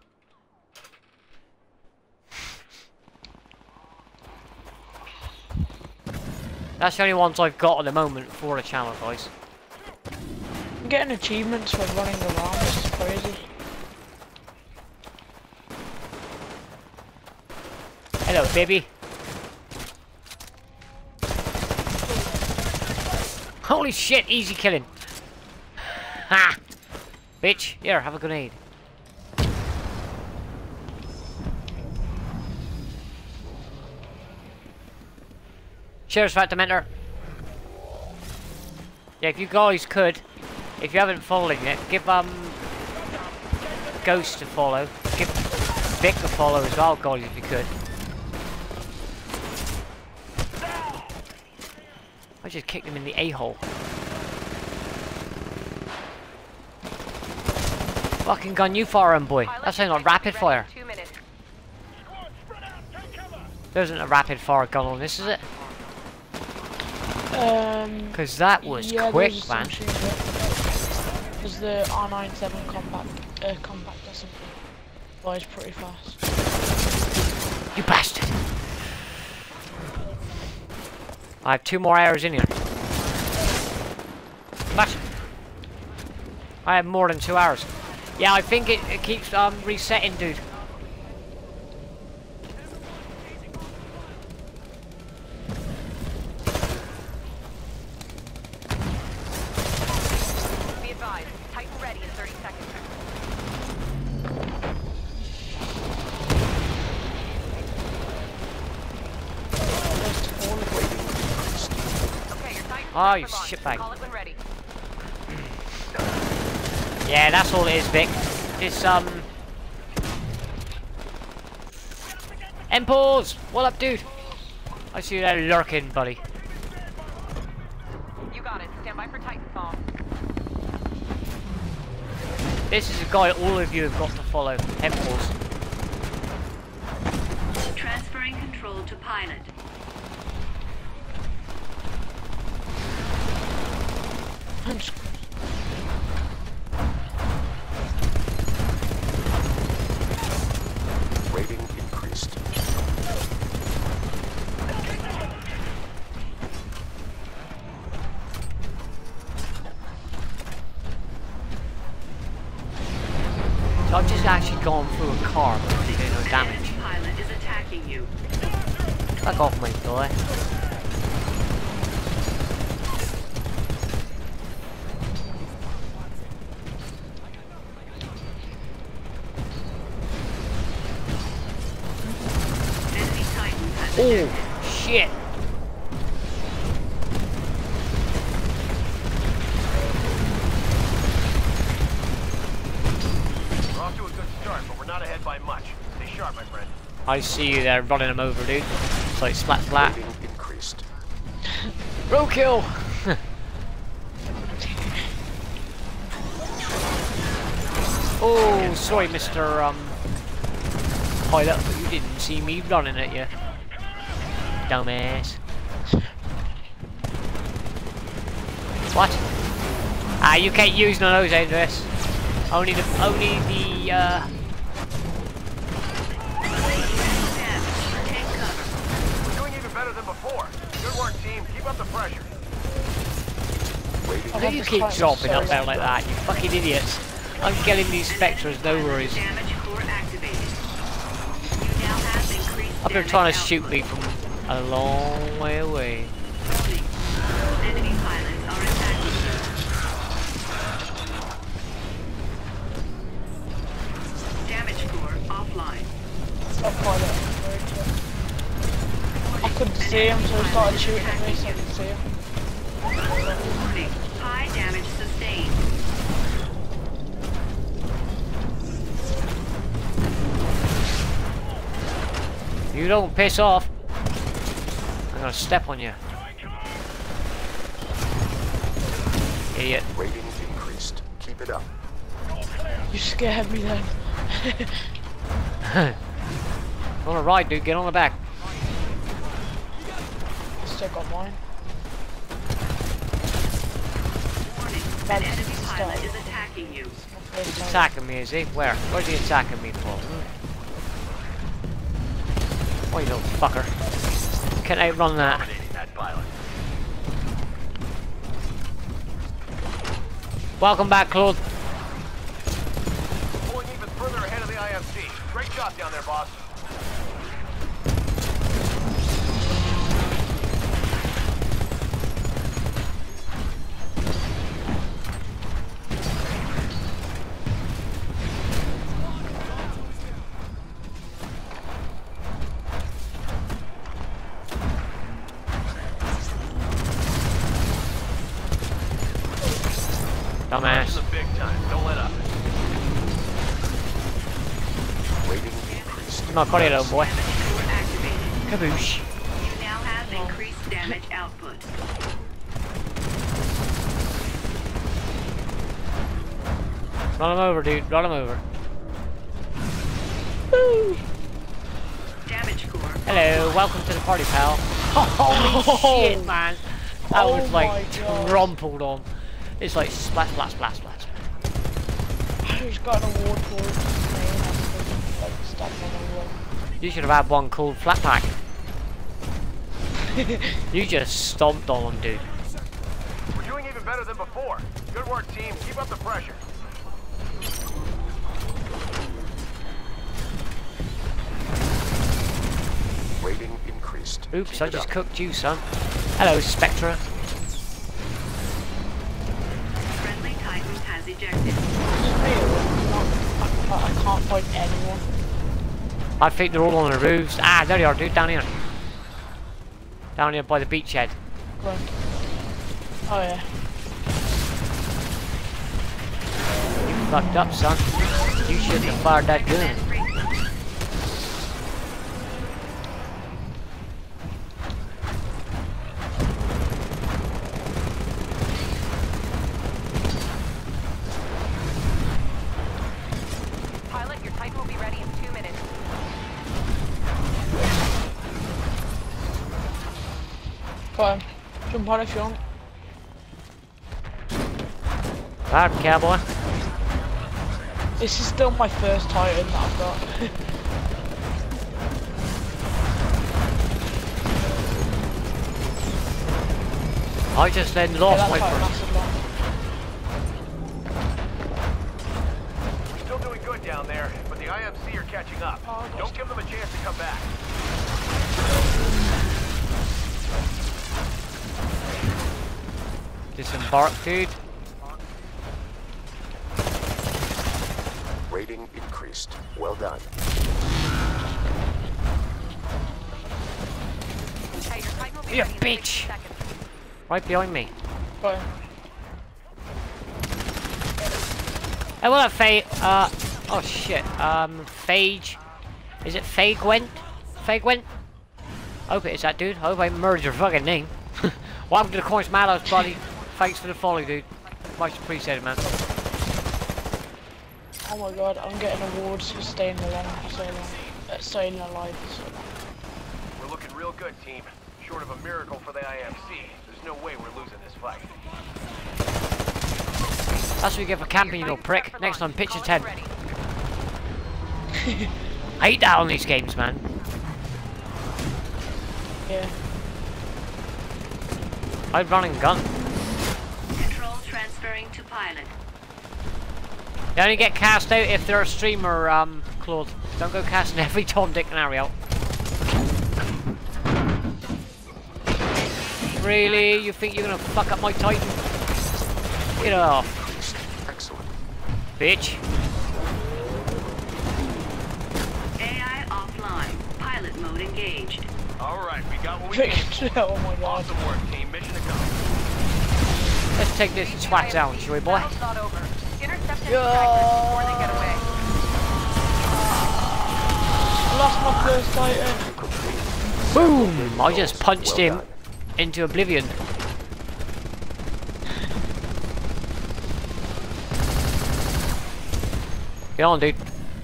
That's the only ones I've got at the moment for the channel, guys. I'm getting achievements for running around. This is crazy. Hello, baby. Holy shit, easy killing. Ha! Bitch, here, have a grenade. Cheers, Fat Dementor. Yeah, if you guys could, if you haven't followed him yet, give um Ghost a follow. Give Vic a follow as well, guys, if you could. I just kicked him in the a-hole. Fucking gun you firing, boy. That's not rapid fire. There isn't a rapid fire gun on this, is it? Um, Because that was yeah, quick, there's man. There's the R ninety-seven compact, uh, compact or something. Flies pretty fast. You bastard! I have two more arrows in here. What? I have more than two arrows. Yeah, I think it, it keeps um resetting, dude. Be advised, Titan ready in thirty seconds. Okay, your Titan's Oh, ready you for launch. shitbag. Call it when ready. Yeah, that's all it is, Vic. It's um Impulse! What up, dude? I see you there lurking, buddy. You got it. Stand by for Titanfall. This is a guy all of you have got to follow. Impulse. Transferring control to pilot. Rating increased. So I've just actually gone through a car, but I did no damage. Pilot is attacking you. Fuck off, my boy. Enemy Titan has Oh, shit. We're off to a good start, but we're not ahead by much. Stay sharp, my friend. I see you there running him over, dude. It's like splat splat. Rating increased. Roll kill! Oh, sorry, Mister Um, Pilot, but you didn't see me running at you. Dumbass. What? Ah, you can't use none of those, Andres. Only the, only the, uh... We're doing even better than before. Good work, team. Keep up the pressure. Rating How do you keep dropping up there like that, you fucking idiots? I'm killing these Spectres, no worries. damage core activated. You now have increased Up there damage trying to output. shoot me from a long way away. Enemy pilots are attacking you. Damage core offline. Stop pilot. I couldn't see him, so I started shooting at me so I could see him. Warning. High damage sustained. You don't piss off. I'm gonna step on you. Idiot. Rating increased. Keep it up. You scared me then. On a ride, dude. Get on the back. Still got mine. Warning. Bad An enemy to pilot start. is attacking you. He's attacking me, is he? Where? Where's he attacking me for? Oh, you little fucker. Can't outrun that. Dominating that pilot. Welcome back, Claude. Pulling even further ahead of the I M C. Great job down there, boss. Dumbass. The big time. Don't let up. Rating increased. No, got it, old boy. Activated. Kaboosh. You now have increased damage output. Run him over, dude. Run him over. Damage score. Hello, welcome to the party, pal. Holy shit, man. That Oh was like my God. trampled on. It's like splash, splash, splash, splash. I just got an award for it. Like, standing on the wall. You should have had one called Flat Pack. You just stomped on him, dude. We're doing even better than before. Good work, team. Keep up the pressure. Rating increased. Oops, Keep I it just up. cooked you, son. Hello, Spectra. Friendly Titan has ejected. I, I can't find anyone. I think they're all on the roofs. Ah, there you are, dude, down here. Down here by the beachhead. Right. Oh yeah. You fucked up, son. You shouldn't have fired that gun. Pilot, your Titan will be ready in two minutes. Go on. Jump on if you want. Alright, cowboy. This is still my first Titan that I've got. I just then Yeah, lost that's my quite a first. massive one. We're still doing good down there, but the I M C are catching up. Oh, that's- Don't give them a chance to come back. Disembark, dude. Rating increased. Well done. Hey, your Titan will be You ready in sixty bitch. seconds. Right behind me. Go on. Hey, what up, Faye? Uh, oh shit. Um, Phage. Is it Faye Gwent? Faye Gwent? I hope it is that dude. I hope I murdered your fucking name. Welcome to the Coins Mallows, buddy. Thanks for the follow, dude. Much appreciated, man. Oh my god, I'm getting awards for staying alive for so long. Uh, staying alive for so long. We're looking real good, team. Short of a miracle for the I M C, there's no way we're losing this fight. That's what you get for camping, you little prick. Next time, pitch a tent. Ready. I hate that on these games, man. Yeah. I'd run and gun. Control transferring to pilot. They only get cast out if they're a streamer, um, Claude. Don't go casting every Tom, Dick and Harry out. Really? You think you're gonna fuck up my Titan? Get off, Excellent. bitch. A I offline. Pilot mode engaged. All right, we got what we came for. Oh my god. Awesome work, team. Mission accomplished. Let's take this twat down, shall we, boy? Battle's not over. Intercept any Yeah. fragments before they get away. I lost my first Titan. Boom! I just punched Well him done. into oblivion. Get on, dude.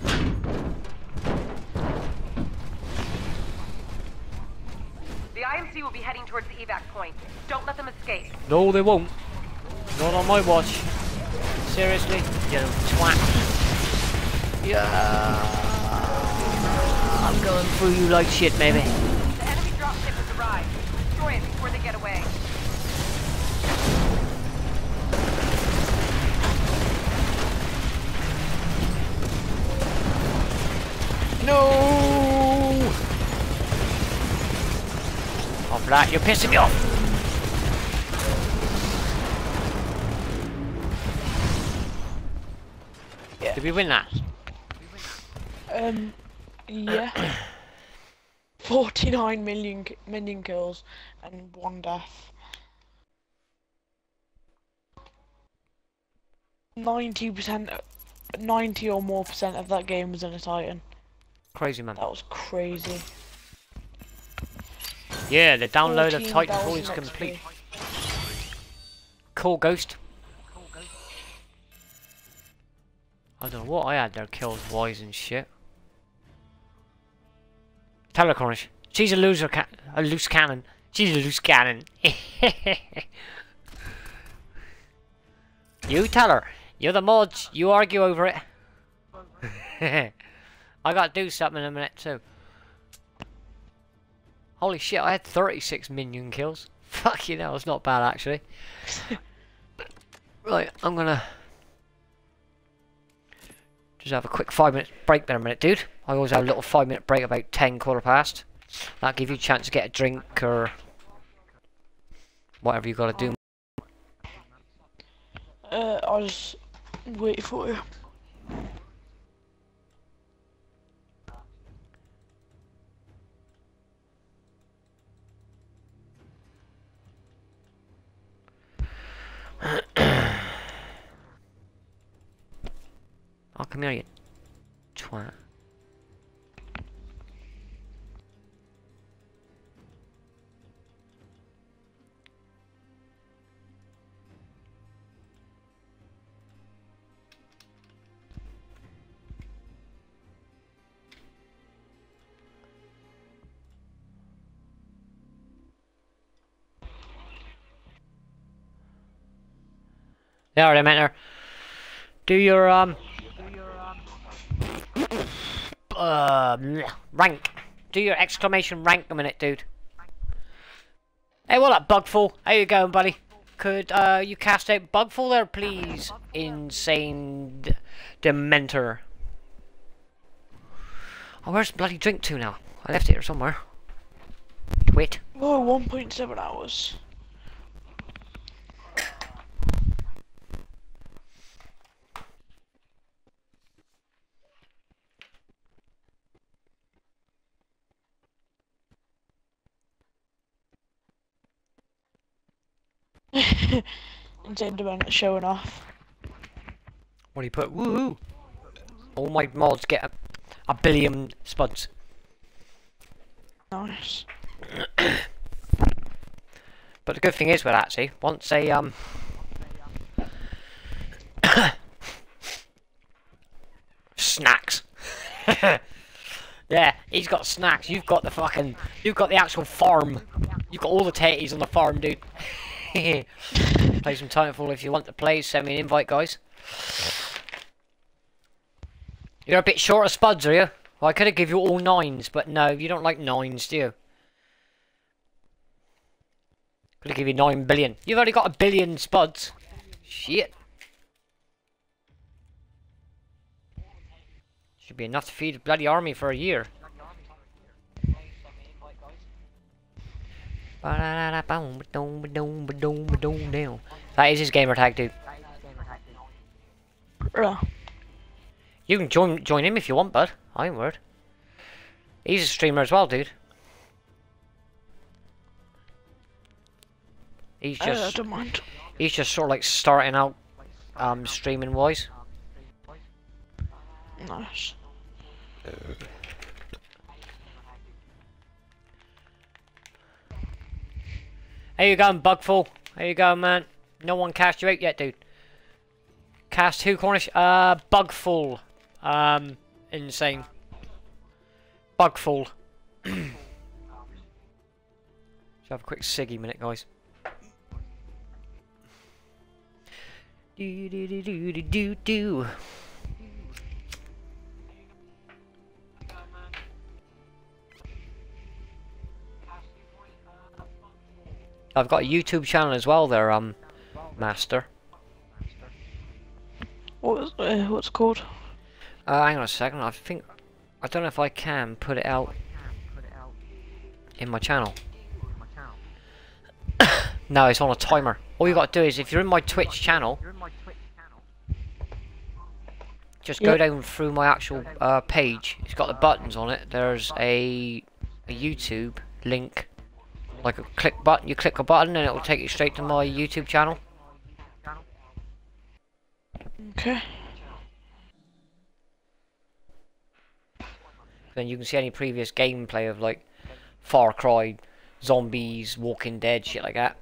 The I M C will be heading towards the evac point. Don't let them escape. No, they won't. Not on my watch. Seriously? You twat. Yeah. I'm going through you like shit, maybe. The enemy dropship has arrived. Destroy it before they get away. No! Oh, Black, you're pissing me off. Yeah. Did we win that? Um, yeah. forty-nine million, ki- million kills and one death. ninety percent, ninety or more percent of that game was in a Titan. Crazy, man. That was crazy. Yeah, the download of fourteen Titanfall is thousand complete. X Cool, Ghost. I don't know what I had there, kills wise and shit. Tell her, Cornish. She's a loser, ca a loose cannon. She's a loose cannon. You tell her. You're the mods. You argue over it. I gotta do something in a minute too. Holy shit! I had thirty-six minion kills. Fuck you know, it's not bad actually. Right, I'm gonna just have a quick five minute break there a minute, dude. I always have a little five minute break about ten quarter past. That'll give you a chance to get a drink or whatever you gotta do. Uh, I'll just wait for you. Oh, come here, you twat. There, I meant her. Do your um, uh, rank. Do your exclamation rank a minute, dude. Hey, what up, Bugful? How you going, buddy? Could uh, you cast out Bugful there, please? Insane D Dementor. Oh, where's the bloody drink to now? I left it here somewhere. Wait. Oh, one point seven hours. Insane Dementor showing off. What do you put? Woohoo! All my mods get a, a billion spuds. Nice. But the good thing is with that, see, once they um snacks. Yeah, he's got snacks. You've got the fucking. You've got the actual farm. You've got all the tatties on the farm, dude. Play some Titanfall if you want to play. Send me an invite, guys. You're a bit short of spuds, are you? Well, I could have give you all nines, but no, you don't like nines, do you? Could have give you nine billion. You've already got a billion spuds. Shit. Should be enough to feed a bloody army for a year. That is his gamer tag, dude. Yeah. You can join join him if you want, bud. I ain't worried. He's a streamer as well, dude. He's just I don't mind. He's just sort of like starting out um streaming wise. Nice. How you going, Bugful? How you going, man? No one cast you out yet, dude. Cast who, Cornish? Uh, Bugful. Um, insane. Bugful. Let's have a quick ciggy minute, guys. Do do do do do do do. I've got a YouTube channel as well there, um, Master. What's uh, what's it called? Uh, hang on a second, I think, I don't know if I can put it out in my channel. No, it's on a timer. All you got to do is, if you're in my Twitch channel, just go Yep. down through my actual uh, page. It's got the buttons on it. There's a, a YouTube link. Like a click button, you click a button and it will take you straight to my YouTube channel. Okay. Then you can see any previous gameplay of like Far Cry, zombies, Walking Dead, shit like that.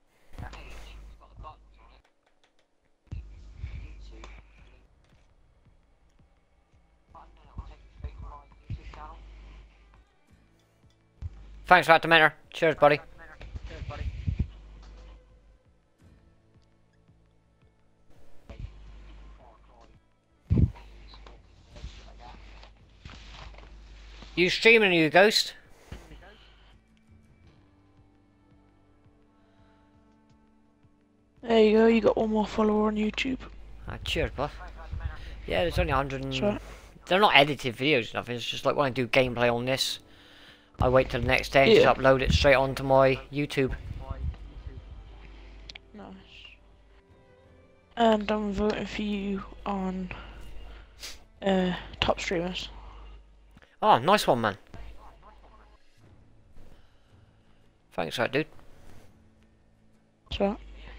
Thanks for that, Dementor. Cheers, buddy. You streaming, you Ghost? There you go, you got one more follower on YouTube. Ah, cheers, bud. Yeah, there's only a hundred and... Right. They're not edited videos or nothing, it's just like when I do gameplay on this, I wait till the next day and Yeah. just upload it straight onto my YouTube. Nice. And I'm voting for you on uh, top streamers. Oh, nice one, man. Thanks for that, dude. So.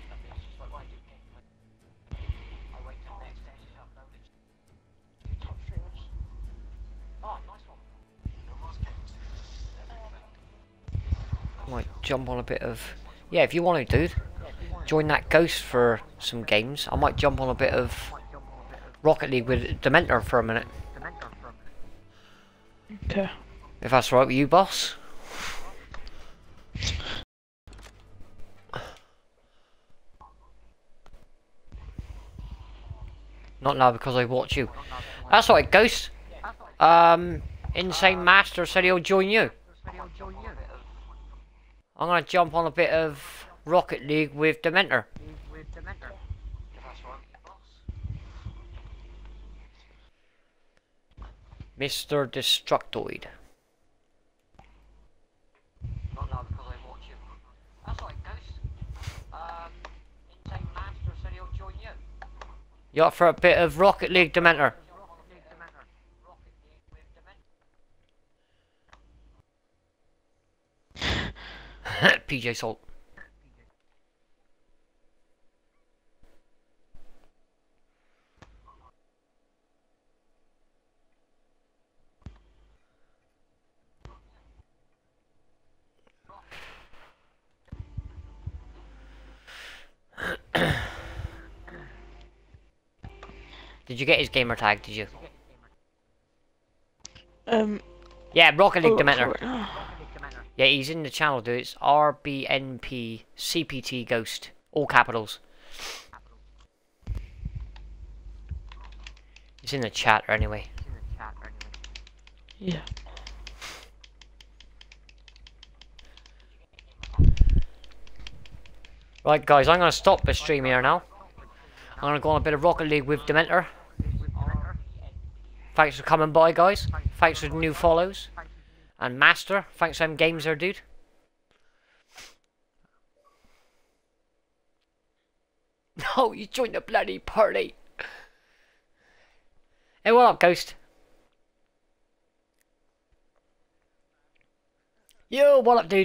Might jump on a bit of... Yeah, if you want to, dude. Join that Ghost for some games. I might jump on a bit of Rocket League with Dementor for a minute. Okay. If that's right with you, boss. Not now because I watch you. That's right, Ghost. Um, Insane Master said he'll join you. I'm gonna jump on a bit of Rocket League with Dementor. Mister Destructoid. Not now because I watch you. That's right, Ghost. Um, Insane Master said he'll join you. You up for a bit of Rocket League, Dementor? P J Salt. Did you get his gamer tag, did you? Um. Yeah, Rocket League oh, Dementor. sorry. Yeah, he's in the channel, dude. It's R B N P C P T Ghost. All capitals. It's in the chat anyway. Yeah. Right, guys, I'm going to stop the stream here now. I'm going to go on a bit of Rocket League with Dementor. Thanks for coming by, guys. Thanks for the new follows. And Master, thanks for them games there, dude. No, you joined the bloody party. Hey, what up, Ghost? Yo, what up, dude?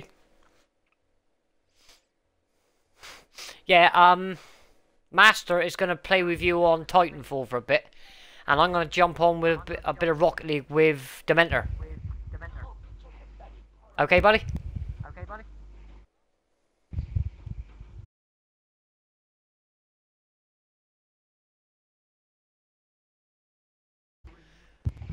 Yeah, um, Master is going to play with you on Titanfall for a bit. And I'm going to jump on with a bit, a bit of Rocket League with Dementor. Okay, buddy?